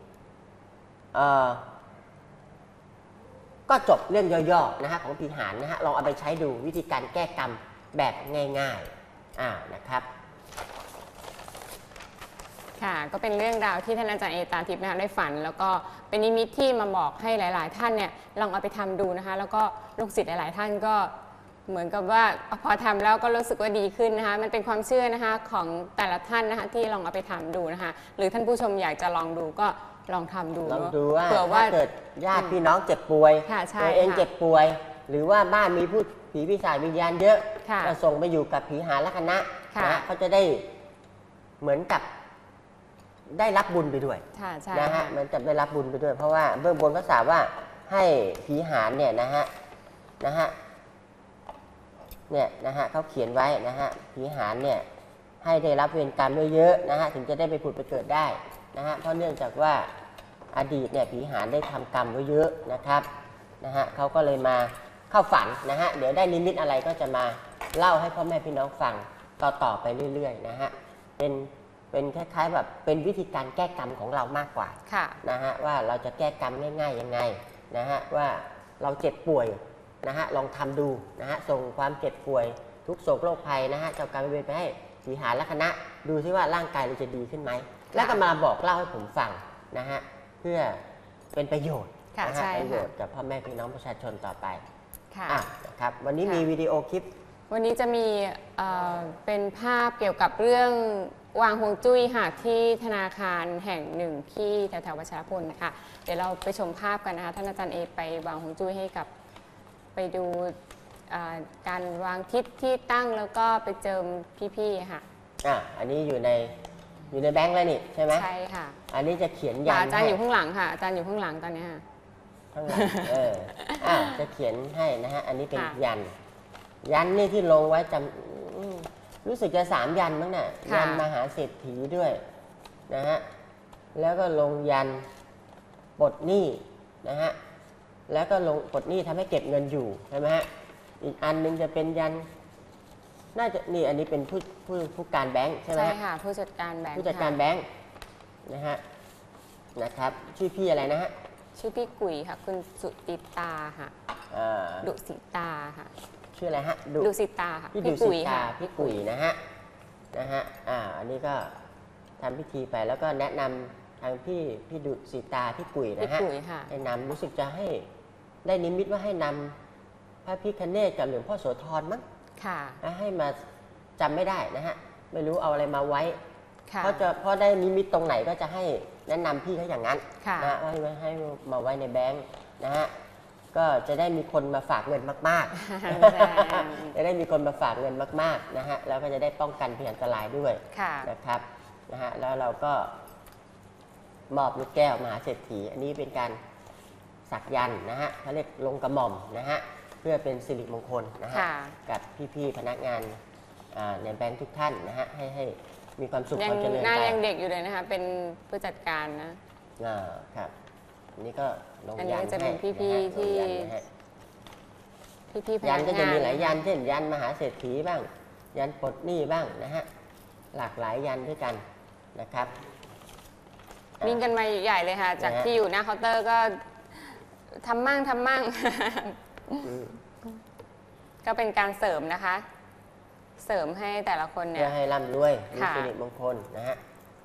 ก็จบเรื่องย่อๆนะฮะของผีหาญนะฮะลองเอาไปใช้ดูวิธีการแก้กรรมแบบง่ายๆนะครับค่ะก็เป็นเรื่องราวที่ท่านอาจารย์เอตาทิพย์นะคะได้ฝันแล้วก็เป็นนิมิตที่มาบอกให้หลายๆท่านเนี่ยลองเอาไปทำดูนะคะแล้วก็ลูกศิษย์หลายๆท่านก็เหมือนกับว่าพอทำแล้วก็รู้สึกว่าดีขึ้นนะคะมันเป็นความเชื่อนะคะของแต่ละท่านนะคะที่ลองเอาไปทำดูนะคะหรือท่านผู้ชมอยากจะลองดูก็ลองทำดูลองดูว่าถ้าเกิดญาติพี่น้องเจ็บป่วยตัวเองเจ็บป่วยหรือว่าบ้านมีผู้ผีปีศาจวิญญาณเยอะก็ส่งไปอยู่กับผีหาญและคณะนะเขาจะได้เหมือนกับได้รับบุญไปด้วยนะฮะมันจะได้รับบุญไปด้วยเพราะว่าเบื้องบนก็สาว่าให้ผีหาญเนี่ยนะฮะเขาเขียนไว้นะฮะผีหาญเนี่ยให้ได้รับเวรกรรมเยอะๆนะฮะถึงจะได้ไปผุดไปเกิดได้นะฮะเพราะเนื่องจากว่าอดีตเนี่ยผีหาญได้ทำกรรมไว้เยอะนะครับเขาก็เลยมาเข้าฝันนะฮะเดี๋ยวได้นิมิตอะไรก็จะมาเล่าให้พ่อแม่พี่น้องฟังต่อไปเรื่อยๆนะฮะเป็นคล้ายๆแบบเป็นวิธีการแก้กรรมของเรามากกว่านะฮะว่าเราจะแก้กรรมง่ายๆยังไงนะฮะว่าเราเจ็บป่วยนะฮะลองทำดูนะฮะส่งความเจ็บป่วยทุกโศกโรคภัยนะฮะเจ้ากรรมนายเวรไปให้ผีหาญและคณะดูซิว่าร่างกายเราจะดีขึ้นไหมแล้วก็มาบอกเล่าให้ผมฟังนะฮะเพื่อเป็นประโยชน์นะฮะประโยชน์กับพ่อแม่พี่น้องประชาชนต่อไปนะครับวันนี้มีวิดีโอคลิปวันนี้จะมีเป็นภาพเกี่ยวกับเรื่องวางฮวงจุ้ยค่ะที่ธนาคารแห่งหนึ่งที่แถวๆวัชรพลค่ะเดี๋ยวเราไปชมภาพกันนะคะท่านอาจารย์เอไปวางฮวงจุ้ยให้กับไปดูการวางทิศที่ตั้งแล้วก็ไปเจิมพี่ๆค่ะอันนี้อยู่ในแบงค์แล้วนี่ใช่ไหมใช่ค่ะอันนี้จะเขียนยันอาจารย์อยู่ข้างหลังค่ะอาจารย์อยู่ข้างหลังตอนนี้ค่ะข้างหลังจะเขียนให้นะฮะอันนี้เป็นยันนี่ที่ลงไว้จำรู้สึกจะ3 ยันมั้งน่ะยันมหาเศรษฐีด้วยนะฮะแล้วก็ลงยันปลดหนี้นะฮะแล้วก็ลงปลดหนี้ทำให้เก็บเงินอยู่ใช่ไหมฮะอีกอันนึงจะเป็นยันน่าจะนี่อันนี้เป็นผู้การแบงค์ใช่ไหมใช่ค่ะผู้จัดการแบงค์ผู้จัดการแบงค์นะฮะนะครับชื่อพี่อะไรนะฮะชื่อพี่กุ๋ยค่ะคุณสุติตาค่ะ ดุสิตาค่ะชื่ออะไรฮะดุสิตาค่ะพี่ดุสิกุ๋ยตาค่ะพี่กุ๋ยนะฮะอันนี้ก็ทำพิธีไปแล้วก็แนะนำทางพี่ดุสิตาพี่กุ๋ยพี่นะฮะกุ๋ยค่ะให้นำรู้สึกจะให้ได้นิมิตว่าให้นำพระพิฆเนศกับหลวงพ่อโสธรมั้งค่ะให้มาจำไม่ได้นะฮะไม่รู้เอาอะไรมาไว้ค่ะเพราะได้นิมิตตรงไหนก็จะให้แนะนำพี่เขาอย่างนั้นค่ะนะฮะให้มาไว้ในแบงค์นะฮะก็จะได้มีคนมาฝากเงินมากๆ จะได้มีคนมาฝากเงินมากๆนะฮะแล้วก็จะได้ป้องกันภัยอันตรายด้วยค่ะนะครับนะฮะแล้วเราก็มอบลูกแก้วมหาเศรษฐีอันนี้เป็นการสักยันต์นะฮะเขาเรียกลงกระหม่อมนะฮะเพื่อเป็นสิริมงคลนะฮะค่ะกับพี่ๆพนักงานในแบงค์ทุกท่านนะฮะให้มีความสุขยัความเจริญหน้าไปยังเด็กอยู่เลยนะคะ เป็นผู้จัดการนะครับอันนี้ก็ลงอันนี้ยันจะเป็นให้พี่ๆนะฮะที่ลงยันไว้ให้พี่ๆพยันันกก็จะงานมีหลายยันเช่นยันมหาเศรษฐีบ้าง ยันปลดหนี้บ้างนะฮะหลากหลายยันด้วยกันนะครับวิ่งกันมาใหญ่เลยค่ะ จากนะฮะที่อยู่หน้าเคาน์เตอร์ก็ทำมั่งอืมก็เป็นการเสริมนะคะ เสริมให้แต่ละคนเนี่เพื่ยอให้ร่ำรวยมีค่ะสิริมงคลนะฮะ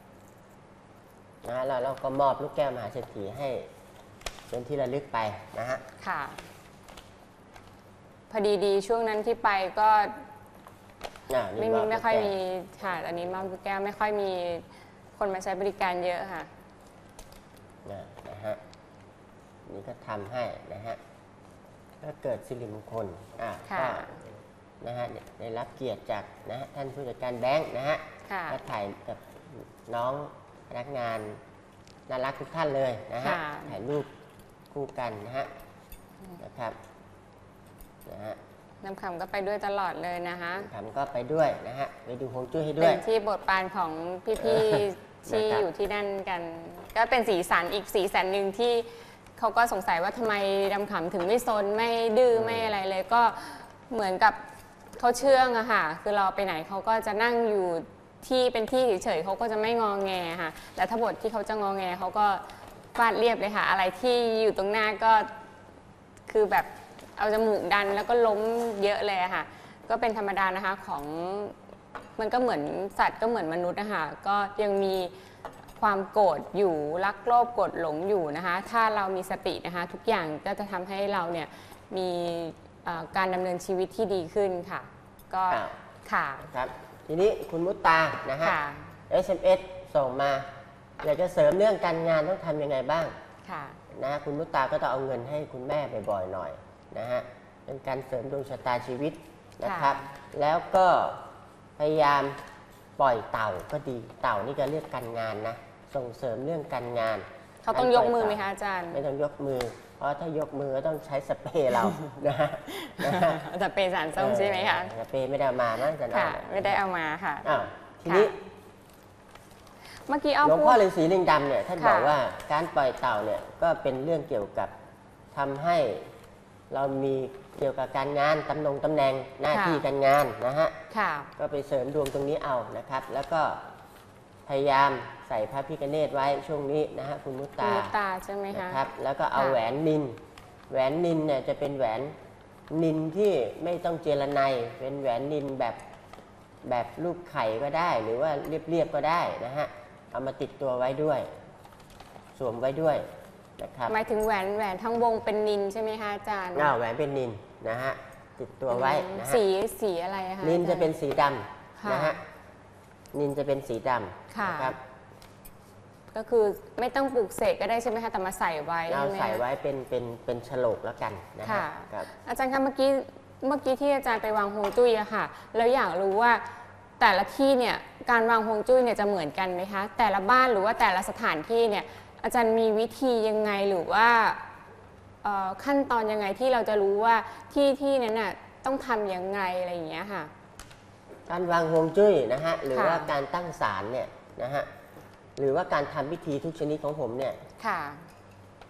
แล้วเราก็มอบลูกแก้วมหาเศรษฐีให้เป็นที่ระลึกไปนะฮะค่ะ พอดีช่วงนั้นที่ไปก็นี่มอบไม่ค่อยลูกแก้วมีค่ะอันนี้มาบุกแก้วไม่ค่อยมีคนมาใช้บริการเยอะค่ะนะฮะนี่ก็ทำให้นะฮะก็เกิดสิริมงคลค่ะก็นะฮะได้รับเกียรติจากนะฮะท่านผู้จัดการแบงค์นะฮะค่ะก็ถ่ายกับน้องพนักงานน่ารักทุกท่านเลยนะฮะค่ะถ่ายรูปคู่กันนะฮะนะครับนะฮะน้ำคำก็ไปด้วยตลอดเลยนะคะทำก็ไปด้วยนะฮะไปดูฮวงจุ้ยให้ด้เป็วยนที่บทบาทของพี่ๆที่นะครับอยู่ที่นั่นกัน ก็เป็นสีสันอีกสีสันหนึ่งที่เขาก็สงสัยว่าทำไมดำขำถึงไม่ซนไม่ดื้อไม่อะไรเลย ก็เหมือนกับเขาเชื่องอะค่ะคือเราไปไหนเขาก็จะนั่งอยู่ที่เป็นที่เฉยๆเขาก็จะไม่งอแงค่ะแต่ถ้าบทที่เขาจะงอแงเขาก็ฟาดเรียบเลยค่ะ อะไรที่อยู่ตรงหน้าก็คือแบบเอาจมูกดันแล้วก็ล้มเยอะเลยอะค่ะ ก็เป็นธรรมดานะคะของมันก็เหมือนสัตว์ก็เหมือนมนุษย์นะคะก็ยังมีความโกรธอยู่รักโลภโกรธหลงอยู่นะคะ ถ้าเรามีสตินะคะ ทุกอย่างก็จะทำให้เราเนี่ยมีการดำเนินชีวิตที่ดีขึ้นค่ะ ก็อ้าวค่ะครับทีนี้คุณมุตตานะฮะค่ะ SMS ส่งมาอยากจะเสริมเรื่องการงานต้องทำยังไงบ้างค่ะนะฮะคุณมุตตาก็ต้องเอาเงินให้คุณแม่บ่อยๆหน่อยนะฮะเป็นการเสริมดวงชะตาชีวิตนะครับ แล้วก็พยายามปล่อยเต่าก็ดีเต่านี่ก็เรียกการงานนะส่งเสริมเรื่องการงานเขาต้องยกมือไหมคะอาจารย์ไม่ต้องยกมือ เพราะถ้ายกมือก็ต้องใช้สเปรย์เรานะฮะแต่เป็นสารส้มใช่ไหมคะสเปรย์ไม่ได้เอามามั้งจะค่ะ ไม่ได้เอามาค่ะทีนี้เมื่อกี้อ้อหลวงพูพ่อดฤาษีลิงดำเนี่ยท่านค่ะบอกว่าการปล่อยเต่าเนี่ยก็เป็นเรื่องเกี่ยวกับทำให้เรามีเกี่ยวกับการงานตำแหน่งหน้าที่การงานนะฮะค่ะก็ไปเสริมดวงตรงนี้เอานะครับ แล้วก็พยายามใส่พระพิฆเนศไว้ช่วงนี้นะฮะคุณมุตคุณตามุตตาใช่ไหมนะคะ ครับแล้วก็เอาค่ะแหวนนินแหวนนินเนี่ยจะเป็นแหวนนินที่ไม่ต้องเจรไนเป็นแหวนนินแบบรูปไข่ก็ได้ หรือว่าเรียบๆก็ได้นะฮะเอามาติดตัวไว้ด้วย สวมไว้ด้วยนะครับหมายถึงแหวนทั้งวงเป็นนินใช่ไหมคะอาจารย์แหวนเป็นนินนะฮะติดตัวไว้นะฮะสีอะไรอะคะนินจะเป็นอาารย์สีดค่ะำนะฮะนินจะเป็นสีดค่ะำนะครับก็คือไม่ต้องปลูกเสกก็ได้ใช่ไหมคะแต่มาใส่ไว้เอาช่ไหมคะใส่ไว้เป็นฉลกแล้วกันนะฮะค่ะครับอาจารย์คะเมื่อกี้ที่อาจารย์ไปวางฮวงจุ้ยอะค่ะแล้วอยากรู้ว่าแต่ละที่เนี่ยการวางฮวงจุ้ยเนี่ยจะเหมือนกันไหมคะแต่ละบ้านหรือว่าแต่ละสถานที่เนี่ยอาจารย์มีวิธียังไงหรือว่าขั้นตอนยังไงที่เราจะรู้ว่าที่นั้นน่ะต้องทำยังไงอะไรอย่างเงี้ยค่ะการวางฮวงจุ้ยนะฮะหรือค่ะว่าการตั้งศาลเนี่ยนะฮะหรือว่าการทำพิธีทุกชนิดของผมเนี่ยค่ะ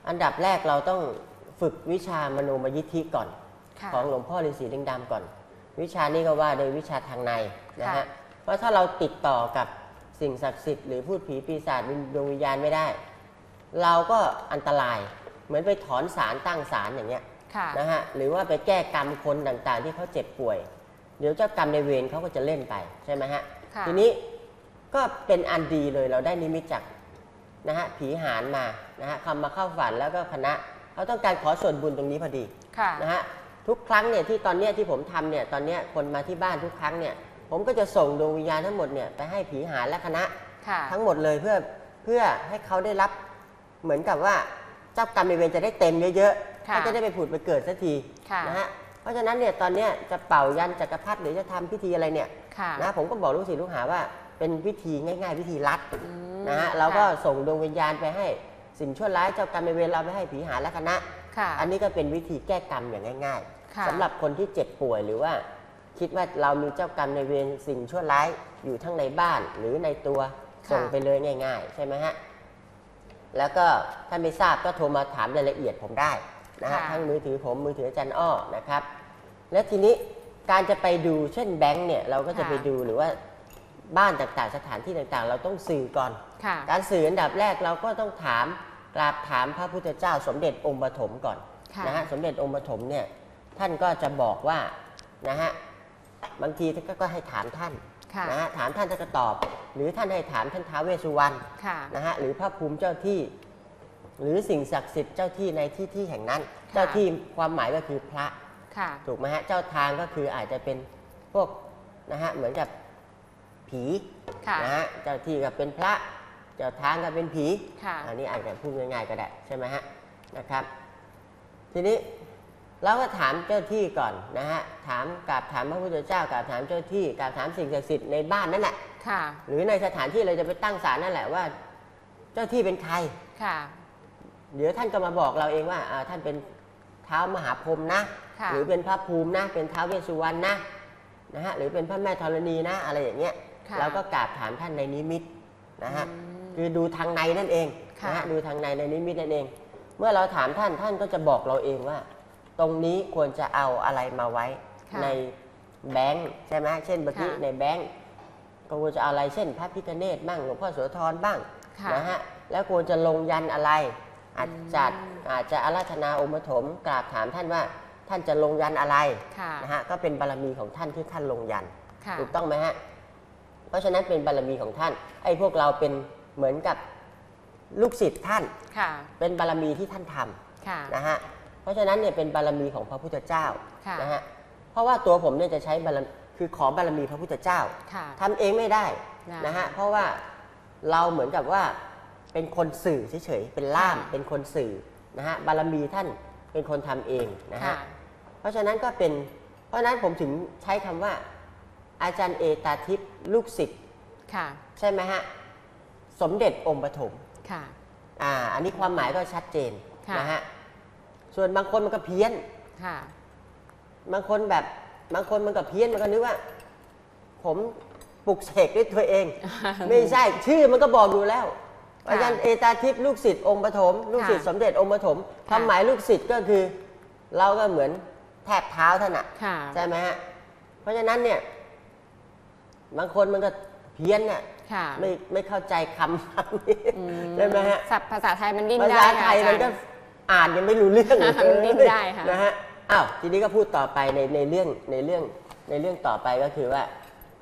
อันดับแรกเราต้องฝึกวิชามโนมยิทธิก่อนค่ะของหลวงพ่อฤาษีลิงดำก่อน วิชานี้ก็ว่าโดยวิชาทางในนะค่ะฮะเพราะถ้าเราติดต่อกับสิ่งศักดิ์สิทธิ์หรือพูดผีปีศาจดวงวิญญาณไม่ได้ เราก็อันตรายเหมือนไปถอนศาลตั้งศาลอย่างเงี้ยค่ะนะฮะหรือว่าไปแก้กรรมคนต่างๆ ที่เขาเจ็บป่วย เดี๋ยวเจ้ากรรมในายเวรเขาก็จะเล่นไปใช่ไหมฮะค่ะทีนี้ก็เป็นอันดีเลยเราได้นิมิตจากนะฮะผีหารมานะฮะมาเข้าฝันแล้วก็คณะเขาต้องการขอส่วนบุญตรงนี้พอดีค่ะนะฮะทุกครั้งเนี่ยที่ตอนเนี้ยที่ผมทำเนี่ยตอนเนี้ยคนมาที่บ้านทุกครั้งเนี่ยผมก็จะส่งดวงวิญญาณทั้งหมดเนี่ยไปให้ผีหารและคณะค่ะทั้งหมดเลยเพื่อให้เขาได้รับเหมือนกับว่าเจ้ากรรมนายเวรจะได้เต็มเยอะๆค่ะเขาจะได้ไปผุดไปเกิดสักทีค่ะนะฮะเพราะฉะนั้นเนี่ยตอนเนี้ยจะเป่ายันจักรพรรดิหรือจะทำพิธีอะไรเนี่ยค่ะนะผมก็บอกลูกศิษย์ลูกหาว่าเป็นวิธีง่ายๆวิธีลัดอืมนะฮะเราก็ค่ะส่งดวงวิญญาณไปให้สิ่งชั่วร้ายเจ้ากรรมนายเวรเราไปให้ผีหารและคณะค่ะอันนี้ก็เป็นวิธีแก้กรรมอย่างง่ายค่ะๆสำหรับคนที่เจ็บป่วยหรือว่าคิดว่าเรามีเจ้ากรรมนายเวรสิ่งชั่วร้ายอยู่ทั้งในบ้านหรือในตัวส่งไปเลยง่าย ๆ ใช่ไหมฮะแล้วก็ถ้าไม่ทราบก็โทรมาถามรายละเอียดผมได้นะฮะค่ะทั้งมือถือผมมือถืออาจารย์อ้อนะครับ และทีนี้การจะไปดูเช่นแบงค์เนี่ยเราก็จะไปดูหรือว่าบ้านต่างๆสถานที่ต่างๆ เราต้องสื่อก่อนค่ะการสื่ออันดับแรกเราก็ต้องกราบถามพระพุทธเจ้าสมเด็จองค์ปฐมก่อนค่ะนะฮะสมเด็จองค์ปฐมเนี่ยท่านก็จะบอกว่านะฮะบางทีท่านก็ให้ถามท่านค่ะนะฮะถามท่านท่านก็ตอบ หรือท่านให้ถามท่านท้าวเวสสุวรรณค่ะนะฮะหรือพระภูมิเจ้าที่ หรือสิ่งศักดิ์สิทธิ์เจ้าที่ในที่แห่งนั้น เจ้าที่ความหมายก็คือพระค่ะถูกไหมฮะเจ้าทางก็คืออาจจะเป็นพวกนะฮะเหมือนกับผีค่ะนะฮะเจ้าที่ก็เป็นพระเจ้าทางก็เป็นผีค่ะอันนี้อาจจะพูดง่ายๆก็ได้ใช่ไหมฮะนะครับ ทีนี้เราก็ถามเจ้าที่ก่อนนะฮะกราบถามพระพุทธเจ้ากราบถามเจ้าที่กราบถามสิ่งศักดิ์สิทธิ์ในบ้านนั่นแหละค่ะหรือในสถานที่เราจะไปตั้งศาลนั่นแหละว่าเจ้าที่เป็นใครค่ะเดี๋ยวท่านก็มาบอกเราเองว่าท่านเป็นท้าวมหาพรหมนะค่ะหรือเป็นพระภูมินะเป็นท้าวเวสสุวรรณนะฮะหรือเป็นพระแม่ธรณีนะอะไรอย่างเงี้ยค่ะเราก็กราบถามท่านในนิมิตนะฮะอืมคือดูทางในนั่นเองค่ะนะฮะดูทางในนิมิตนั่นเอง เมื่อเราถามท่านท่านก็จะบอกเราเองว่า ตรงนี้ควรจะเอาอะไรมาไว้ค่ะในแบงค์ใช่ไหมเช่นเมื่อกี้ค่ะในแบงค์ก็ควรจะเอาอะไรเช่น พระพิฆเนศบ้างหลวงพ่อโสธรบ้างค่ะนะฮะแล้วควรจะลงยันอะไร อาจจะอาราธนาองค์ปฐมกราบถามท่านว่าท่านจะลงยันอะไรค่ะนะฮะก็เป็นบารมีของท่านที่ท่านลงยันค่ะถูกต้องไหมฮะเพราะฉะนั้นเป็นบารมีของท่านไอ้พวกเราเป็นเหมือนกับลูกศิษย์ท่านค่ะเป็นบารมีที่ท่านทค่ะำนะฮะเพราะฉะนั้นเนี่ยเป็นบารมีของพระพุทธเจ้าค่ะนะฮะเพราะว่าตัวผมเนี่ยจะใช้บารมีคือขอบารมีพระพุทธเจ้าค่ะทำเองไม่ได้ได้นะฮะเพราะว่าเราเหมือนกับว่าเป็นคนสื่อเฉยๆเป็นล่ามค่ะเป็นคนสื่อนะฮะบารมีท่านเป็นคนทำเองนะฮะค่ะเพราะฉะนั้นเพราะฉะนั้นผมถึงใช้คำว่าอาจารย์เอตาทิพย์ลูกศิษย์ค่ะใช่ไหมฮะสมเด็จองค์ปฐมค่ะอันนี้ความหมายก็ชัดเจนค่ะนะฮะส่วนบางคนมันก็เพี้ยนค่ะบางคนมันก็เพี้ยนมันก็นึกว่า ผมปลุกเสกด้วยตัวเอง ไม่ใช่ชื่อมันก็บอกอยู่แล้วค่ะอาจารย์เอตาทิพย์ลูกศิษย์องค์ปฐมลูกศิษย์ค่ะสมเด็จองค์ปฐมความหมายลูกศิษย์ก็คือ เราก็เหมือนแทบเท้าท่านอะค่ะใช่ไหมฮะเพราะฉะนั้นเนี่ยบางคนมันก็เพี้ยนน่ะค่ะไม่เข้าใจคำนี้อืใช่ไหมฮะศัพท์ภาษาไทยมันดิ้นภาได้ษาค่ะไทยอาจามันรย์ก็อ่านยังไม่รู้เรื่องมันดิ้นได้ค่ะนะฮะอ้าวทีนี้ก็พูดต่อไปในเรื่องต่อไปก็คือว่า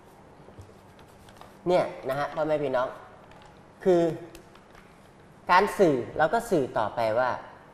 เนี่ยนะฮะพ่อแม่พี่น้องคือการสื่อเราก็สื่อต่อไปว่า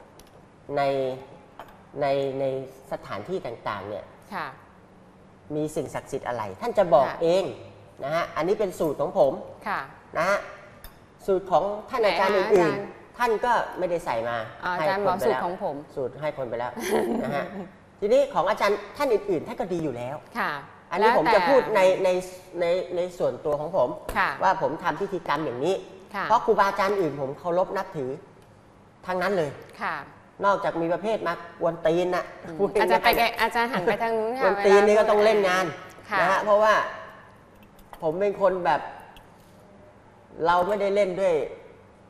ในสถานที่ต่างๆเนี่ยค่ะมีสิ่งศักดิ์สิทธิ์อะไร ท่านจะบอกค่ะเองนะฮะอันนี้เป็นสูตรของผมค่ะนะฮะสูตรของท่านอาจารย์ไหนคะอื่นอาจารย์ๆท่านก็ไม่ได้ใส่มาอาให้จารย์คบอน กไปสูตแล้รวของผมสูตรให้คนไปแล้ว นะฮะทีนี้ของอาจารย์ท่านอื่นๆท่านก็ดีอยู่แล้วค่ะอันนี้แล้วผมจะแต่พูดในส่วนตัวของผมค่ะว่าผมทำพิธีกรรมอย่างนี้ค่ะเพราะครูบาอาจารย์อื่นผมเคารพนับถือทั้งนั้นเลยค่ะนอกจากมีประเภทมากวนตีนน่ะพูดอาจารย์ไปง่ายๆอาจารย์หันไปทางนู้นกค่ะวนตีนนี่ก็ต้องเล่นงานค่ะนะฮะเพราะว่าผมเป็นคนแบบ เราไม่ได้เล่นด้วย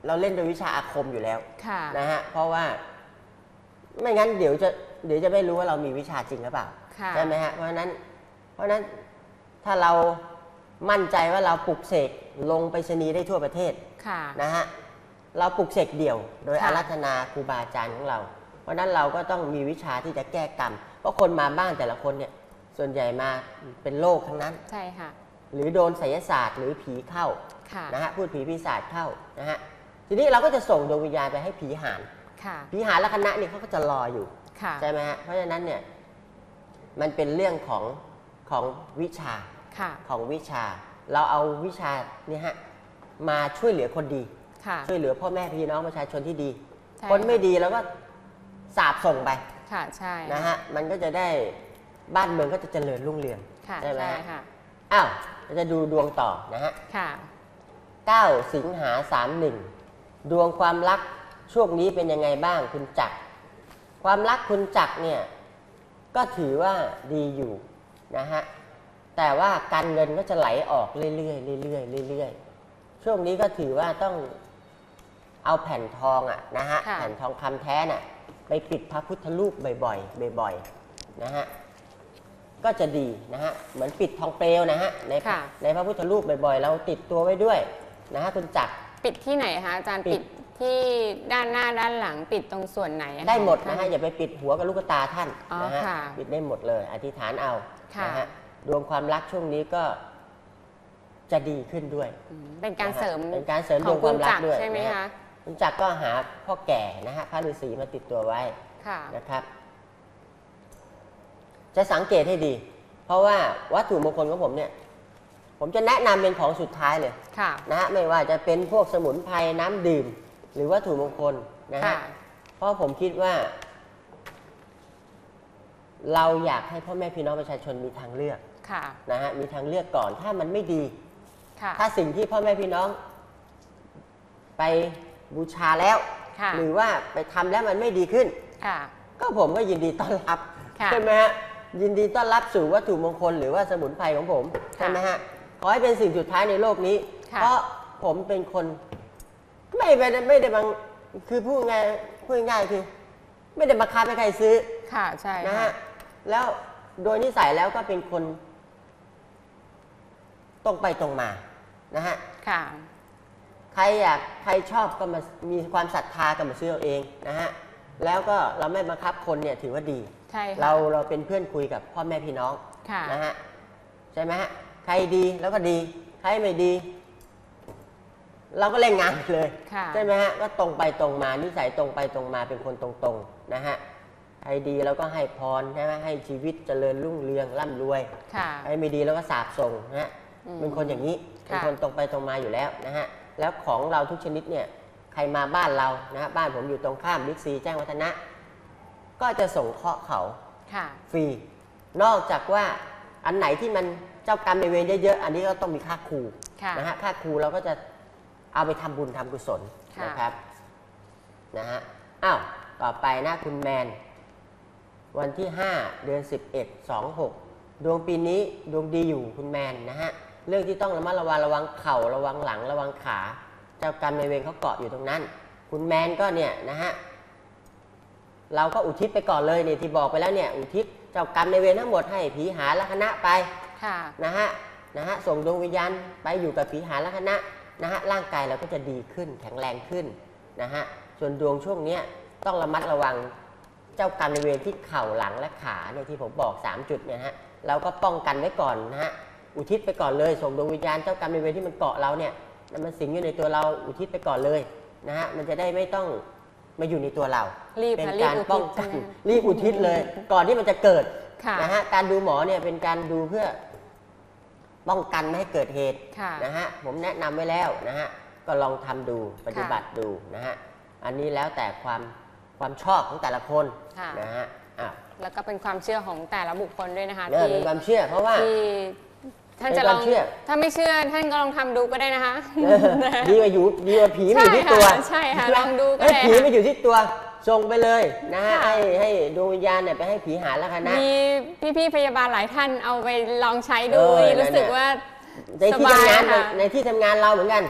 เราเล่นโดยวิชาอาคมอยู่แล้วค่ะนะฮะเพราะว่าไม่งั้นเดี๋ยวจะไม่รู้ว่าเรามีวิชาจริงหรือเปล่าค่ะใช่ไหมฮะเพราะฉะนั้นถ้าเรามั่นใจว่าเราปลุกเสกลงไปรษณีย์ได้ทั่วประเทศค่ะนะฮะเราปลุกเสกเดี่ยวโดยค่ะอารัธนาครูบาอาจารย์ของเรา เพราะฉะนั้นเราก็ต้องมีวิชาที่จะแก้กรรม เพราะคนมาบ้านแต่ละคนเนี่ยส่วนใหญ่มาเป็นโรคทั้งนั้นใช่ค่ะหรือโดนไสยศาสตร์หรือผีเข้าค่ะนะฮะพูดผีปีศาจเข้านะฮะทีนี้เราก็จะส่งดวงวิญญาณไปให้ผีหานค่ะผีหานและคณะเนี่ยเขาก็จะรออยู่ค่ะใช่ไหมฮะเพราะฉะนั้นเนี่ยมันเป็นเรื่องของวิชาค่ะของวิชา เราเอาวิชาเนี่ยฮะมาช่วยเหลือคนดีค่ะช่วยเหลือพ่อแม่พี่น้องประชาชนที่ดีใช่คนไม่ดีเราก็สาบส่งไปค่ะ ใช่นะฮะมันก็จะได้บ้านเมืองก็จะเจริญรุ่งเรืองค่ะใช่ไหมใช่ฮะค่ะอ้าวเราจะดูดวงต่อนะฮะค่ะ 9 สิงหา31ดวงความรักช่วงนี้เป็นยังไงบ้างคุณจักรความรักคุณจักรเนี่ยก็ถือว่าดีอยู่นะฮะแต่ว่าการเงินก็จะไหลออกเรื่อยๆเรื่อยๆเรื่อยๆช่วงนี้ก็ถือว่าต้องเอาแผ่นทองอะนะฮะค่ะแผ่นทองคำแท้น่ะไปปิดพระพุทธรูปบ่อยๆบ่อยๆนะฮะก็จะดีนะฮะเหมือนปิดทองเปลวนะฮะค่ะในพระพุทธรูปบ่อยๆเราติดตัวไว้ด้วยนะฮะคุณจักรปิดที่ไหนคะอาจารย์ปิปิดดที่ด้านหน้าด้านหลังปิดตรงส่วนไหนอได้หมดนะท่าฮะอย่าไปปิดหัวกับลูกตาท่านอ๋อนะฮะค่ะปิดได้หมดเลยอธิษฐานเอาค่ะนะฮะดวงความรักช่วงนี้ก็จะดีขึ้นด้วยเป็นการเสริมเป็นการเสริมขดอวงงคคุวาณมรัจักกรด้วยใช่ไหมนะคะฮะคุณจักรก็หาพ่อแก่นะฮะพระฤาษีมาติดตัวไว้ค่ะนะครับ จะสังเกตให้ดี เพราะว่าวัตถุมงคลของผมเนี่ยผมจะแนะนำเป็นของสุดท้ายเลยค่ะนะฮะไม่ว่าจะเป็นพวกสมุนไพรน้ำดื่ม หรือวัตถุมงคลนะค่ะฮะเพราะผมคิดว่า เราอยากให้พ่อแม่พี่น้องประชาชนมีทางเลือกค่ะนะฮะมีทางเลือกก่อนถ้ามันไม่ดีค่ะถ้าสิ่งที่พ่อแม่พี่น้อง ไปบูชาแล้วค่ะหรือว่าไปทำแล้วมันไม่ดีขึ้นค่ะก็ผมก็ยินดีต้อนรับค่ะใช่ไหมฮะยินดีต้อนรับสู่วัตถุมงคล หรือว่าสมุนไพรของผมใช่ไหมฮะขอให้เป็นสิ่งสุดท้ายในโลกนี้ค่ะเพราะผมเป็นคนไม่ได้บางคือพูดง่ายคือ ไม่ได้บังคับให้ใครซื้อค่ะ ใช่นะค่ะฮะแล้วโดยนิสัยแล้วก็เป็นคนตรงไปตรงมานะฮะค่ะใครชอบก็มามีความศรัทธาก็มาซื้อเอาเองนะฮะแล้วก็เราไม่บังคับคนเนี่ยถือว่าดีใช่ค่ะเราเป็นเพื่อนคุยกับพ่อแม่พี่น้องค่ะนะฮะใช่ไหมฮะใครดีแล้วก็ดีใครไม่ดี เราก็เล่นงานเลยค่ะใช่ไหมฮะก็ตรงไปตรงมานิสัยตรงไปตรงมาเป็นคนตรงๆนะฮะใครดีเราก็ให้พรใช่ไหมให้ชีวิตเจริญรุ่งเรืองร่ำรวยค่ะใครไม่ดีเราก็สาบส่งนะฮะอืมเป็นคนอย่างนี้เป็นค่ะคนตรงไปตรงมาอยู่แล้วนะฮะแล้วของเราทุกชนิดเนี่ยใครมาบ้านเรานะฮะบ้านผมอยู่ตรงข้ามบิ๊กซีแจ้งวัฒนะ ก็จะส่งเคราะห์เขาค่ะฟรี นอกจากว่าอันไหนที่มันเจ้ากรรมในายเวรเยอะๆอันนี้ก็ต้องมีค่าครูค่ะนะฮะค่าครูเราก็จะเอาไปทำบุญทำกุศลค่ะนะครับนะฮะอ้าวต่อไปนะคุณแมน วันที่ 5 เดือน 11 26 ดวงปีนี้ดวงดีอยู่คุณแมนนะฮะเรื่องที่ต้องระมัดระวังเข่าระวังหลังระวังขา เจ้ากรรมในายเวรเขาเกาะอยู่ตรงนั้น คุณแมนก็เนี่ยนะฮะเราก็อุทิศไปก่อนเลยเนี่ยที่บอกไปแล้วเนี่ยอุทิศเจ้ากรรมในายเวรทั้งหมดให้ผีหาและคณะไปค่ะนะฮะส่งดวงวิญญาณไปอยู่กับผีหาและคณะนะฮะร่างกายเราก็จะดีขึ้นแข็งแรงขึ้นนะฮะส่วนดวงช่วงเนี้ยต้องระมัดระวังเจ้ากรรมในายเวรที่เข่าหลังและขาเนี่ยที่ผมบอก3จุดเนี่ยฮะเราก็ป้องกันไว้ก่อนนะฮะอุทิศไปก่อนเลยส่งดวงวิญญาณเจ้ากรรมในายเวรที่มันเกาะเราเนี่ยมันสิงอยู่ในตัวเราอุทิศไปก่อนเลยนะฮะมันจะได้ไม่ต้องมาอยู่ในตัวเรารีบเป็นค่ะรีบการอุทิศป้องกันใช่ไหมคะรีบอุทิศเลย ก่อนที่มันจะเกิดค่ะนะฮะการดูหมอเนี่ยเป็นการดูเพื่อป้องกันไม่ให้เกิดเหตุค่ะนะฮะผมแนะนำไว้แล้วนะฮะก็ลองทำดูปฏิบัติดูนะฮะอันนี้แล้วแต่ความชอบของแต่ละคนค่ะนะฮะอ่ะแล้วก็เป็นความเชื่อของแต่ละบุคคลด้วยนะคะเนี่ยเป็นความเชื่อ เพราะว่าที่ท่านจะเป็นลคอวาง มเชื่อถ้าไม่เชื่อท่านก็ลองทำดูก็ได้นะคะดีกว่าผีมาอยู่ที่ตัวใช่ค่ะลองดูก็ให้ได้ผีค่ะมาอยู่ที่ตัวส่งไปเลยนะฮะค่ะให้ดวงวิญญาณเนี่ยไปให้ผีหาแล้วคณะมีพี่ๆพยาบาลหลายท่านเอาไปลองใช้ดูเออรู้สึกว่าในสที่บายทำงานค่ะในที่ทำงานเราเหมือนกัน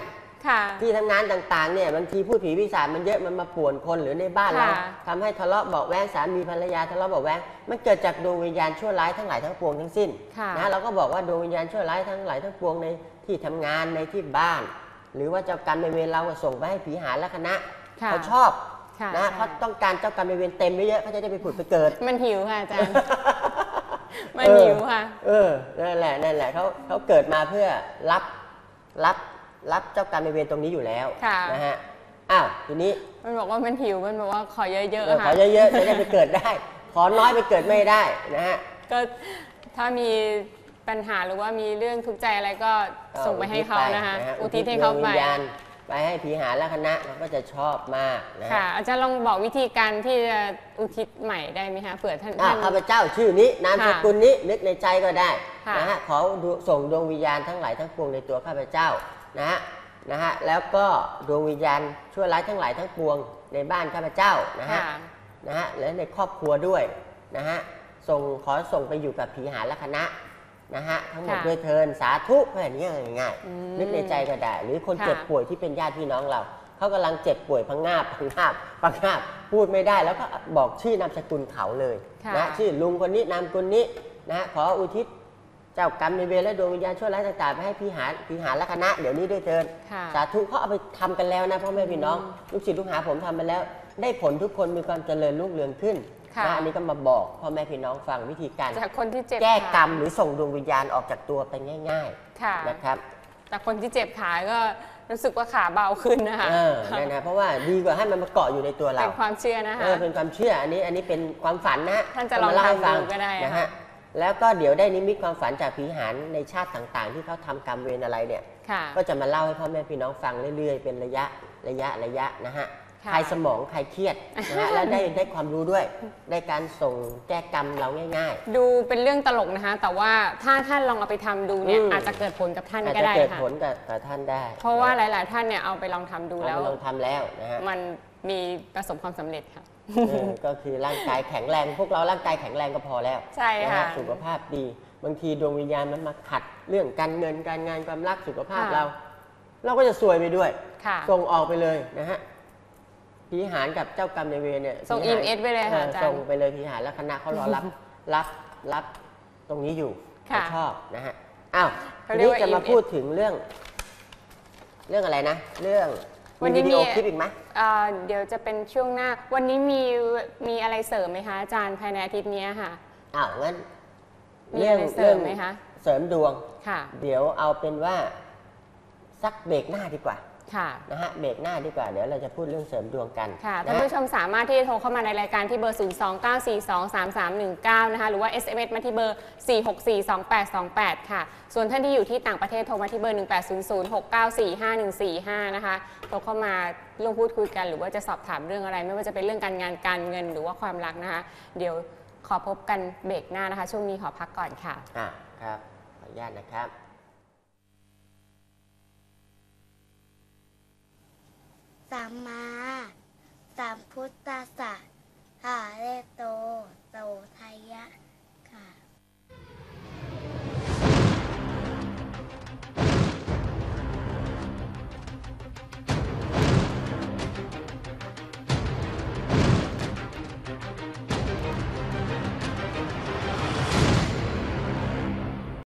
ค่ะที่ทำงานต่างๆเนี่ยบางทีพูดผีปีศาจมันเยอะมันมาป่วนคนหรือในบ้านเราค่ะทำให้ทะเลาะเบาะแว้งสามีภรรยาทะเลาะเบาะแว้งมันเกิดจากดวงวิญญาณชั่วร้ายทั้งหลายทั้งปวงทั้งสิ้นค่ะนะเราก็บอกว่าดวงวิญญาณชั่วร้ายทั้งหลายทั้งปวงในที่ทำงานในที่บ้าน หรือว่าเจ้ากรรมนายเวรเราส่งไปให้ผีหาและคณะค่ะเขาชอบค่ะนะใช่เขาต้องการเจ้ากรรมนายเวรเต็มไปเยอะเขาจะได้ไปผุดไปเกิดมันหิวค่ะอาจารย์ มันหิวค่ะนั่นแหละเขาเกิดมาเพื่อรับเจ้ากรรมนายเวรตรงนี้อยู่แล้วค่ะนะฮะอ้าวทีนี้มันบอกว่ามันหิว มันบอกว่าขอเยอะขๆอค่ะเยอะๆจะได้ไปเกิดได้ ขอน้อยไปเกิดไม่ได้นะฮะก็ถ้ามีปัญหาหรือว่ามีเรื่องทุกข์ใจอะไรก็ส่งไปให้เขานะคะ อุทิศให้เขาดวงไปวิญญาณไปให้ผีหาและคณะเขาก็จะชอบมากนะฮะค่ะ อาจารย์ลองบอกวิธีการที่จะอุทิศใหม่ได้ไหมคะเผื่อท่านข้าพเจ้าชื่อนี้นามสกุลนี้นึกในใจก็ได้ค่ะนะฮะขอส่งดวงวิญญาณทั้งหลายทั้งปวงในตัวข้าพเจ้านะฮะแล้วก็ดวงวิญญาณชั่วร้ายทั้งหลายทั้งปวงในบ้านข้าพเจ้านะฮะค่ะและในครอบครัวด้วยนะฮะขอส่งไปอยู่กับผีหาและคณะนะฮะทั้งหมดค่ะด้วยเทินสาธุเพื่อนนี้ง่ายอืมๆนึกในใจก็ได้ หรือคนค่ะเจ็บป่วยที่เป็นญาติพี่น้องเราเขากำลังเจ็บป่วยพังงาบพูดไม่ได้แล้วก็บอกชื่อนามสกุลเขาเลยค่ะนะชื่อลุงคนนี้นามสกุลนี้นะฮะขออุทิศเจ้ากรรมในายเวรและดวงวิญญาณชั่วร้ายต่างๆไปให้ผีหาและคณะเดี๋ยวนี้ด้วยเทินค่ะสาธุเขาเอาไปทำกันแล้วนะพ่อแม่พี่น้องลูกศิษย์ลูกหาผมทำไปแล้ว ได้ผลทุกคนมีความเจริญรุ่งเรืองขึ้นค่ะนะอันนี้ก็มาบอกพ่อแม่พี่น้องฟังวิธีการจากคนที่เจ็บแก้กรรมขาหรือส่งดวงวิญญาณออกจากตัวไปง่ายค่ะๆนะครับจากคนที่เจ็บขาก็รู้สึกว่าขาเบาขึ้นนะคะนั่นนะเพราะว่าดีกว่าให้มันมาเกาะอยู่ในตัวเราเป็นความเชื่อนะคะเป็นความเชื่ออันนี้เป็นความฝันนะท่านจะลองเมเล่าให้ฟัทำดูก็ได้นะค่ะฮะแล้วก็เดี๋ยวได้นิมิตความฝันจากผีหาในชาติต่างๆ ที่เขาทำกรรมเวรอะไรเนี่ยค่ะก็จะมาเล่าให้พ่อแม่พี่น้องฟังเรื่อยๆ เป็นระยะนะฮะค่ะใครสมองใครเครียดนะฮะ แล้วได้ความรู้ด้วย ได้การส่งแก้กรรมเราง่ายดูเป็นเรื่องตลกนะคะ แต่ว่าถ้าท่านลองเอาไปทำดูเนี่ยอืมอาจจะเกิดผลกับท่านๆอาจก็จะได้เกิดค่ะผลกับท่านได้เพราะว่าหลาย ๆ ท่านเนี่ยเอาไปลองทำดูเราแล้วลองทำแล้วนะฮะมันมีประสบความสำเร็จค่ะก็คือร่างกายแข็งแรง พวกเราร่างกายแข็งแรงก็พอแล้วใช่ค่ะนฮสุขภาพดี บางทีดวงวิญญาณมันมาขัดเรื่องการเงินการงานความรักสุขภาพค่ะเราก็จะซวยไปด้วยค่ะส่งออกไปเลยนะฮะผีหารกับเจ้ากรรมนายเวรเนี่ยส่งผีหาร EMS ไปเลยค่ะอาจารย์ส่งไปเลยผีหารและคณะเขารอรับตรงนี้อยู่ค่ะเขาชอบนะฮะอ้าวเขาทีเรียกนี้ว่าจะมา EMS พูดถึงเรื่องอะไรนะ เรื่องวันนี้วิดีโอมีคลิปอีกไหมเดี๋ยวจะเป็นช่วงหน้า วันนี้มีอะไรเสริมไหมคะอาจารย์ภายในอาทิตย์นี้ค่ะอ้าวงั้นมีอะไรเสริมไหมคะเสริมดวงค่ะเดี๋ยวเอาเป็นว่าสักเบรกหน้าดีกว่าค่ะนะฮะเบรกหน้าดีกว่าเดี๋ยวเราจะพูดเรื่องเสริมดวงกันค่ะนะท่านฮะผู้ชมสามารถที่จะโทรเข้ามาในรายการที่เบอร์ 029423319 นะคะ หรือว่า SMS มาที่เบอร์ 4642828 ค่ะ ส่วนท่านที่อยู่ที่ต่างประเทศโทรมาที่เบอร์ 1800694514 นะคะ โทรเข้ามาร่วมพูดคุยกัน หรือว่าจะสอบถามเรื่องอะไร ไม่ว่าจะเป็นเรื่องการงานการเงินหรือว่าความรักนะคะ เดี๋ยวขอพบกันเบรกหน้านะคะ ช่วงนี้ขอพักก่อนค่ะครับขออนุญาตนะครับสัมมาสัมพุทธัสสะ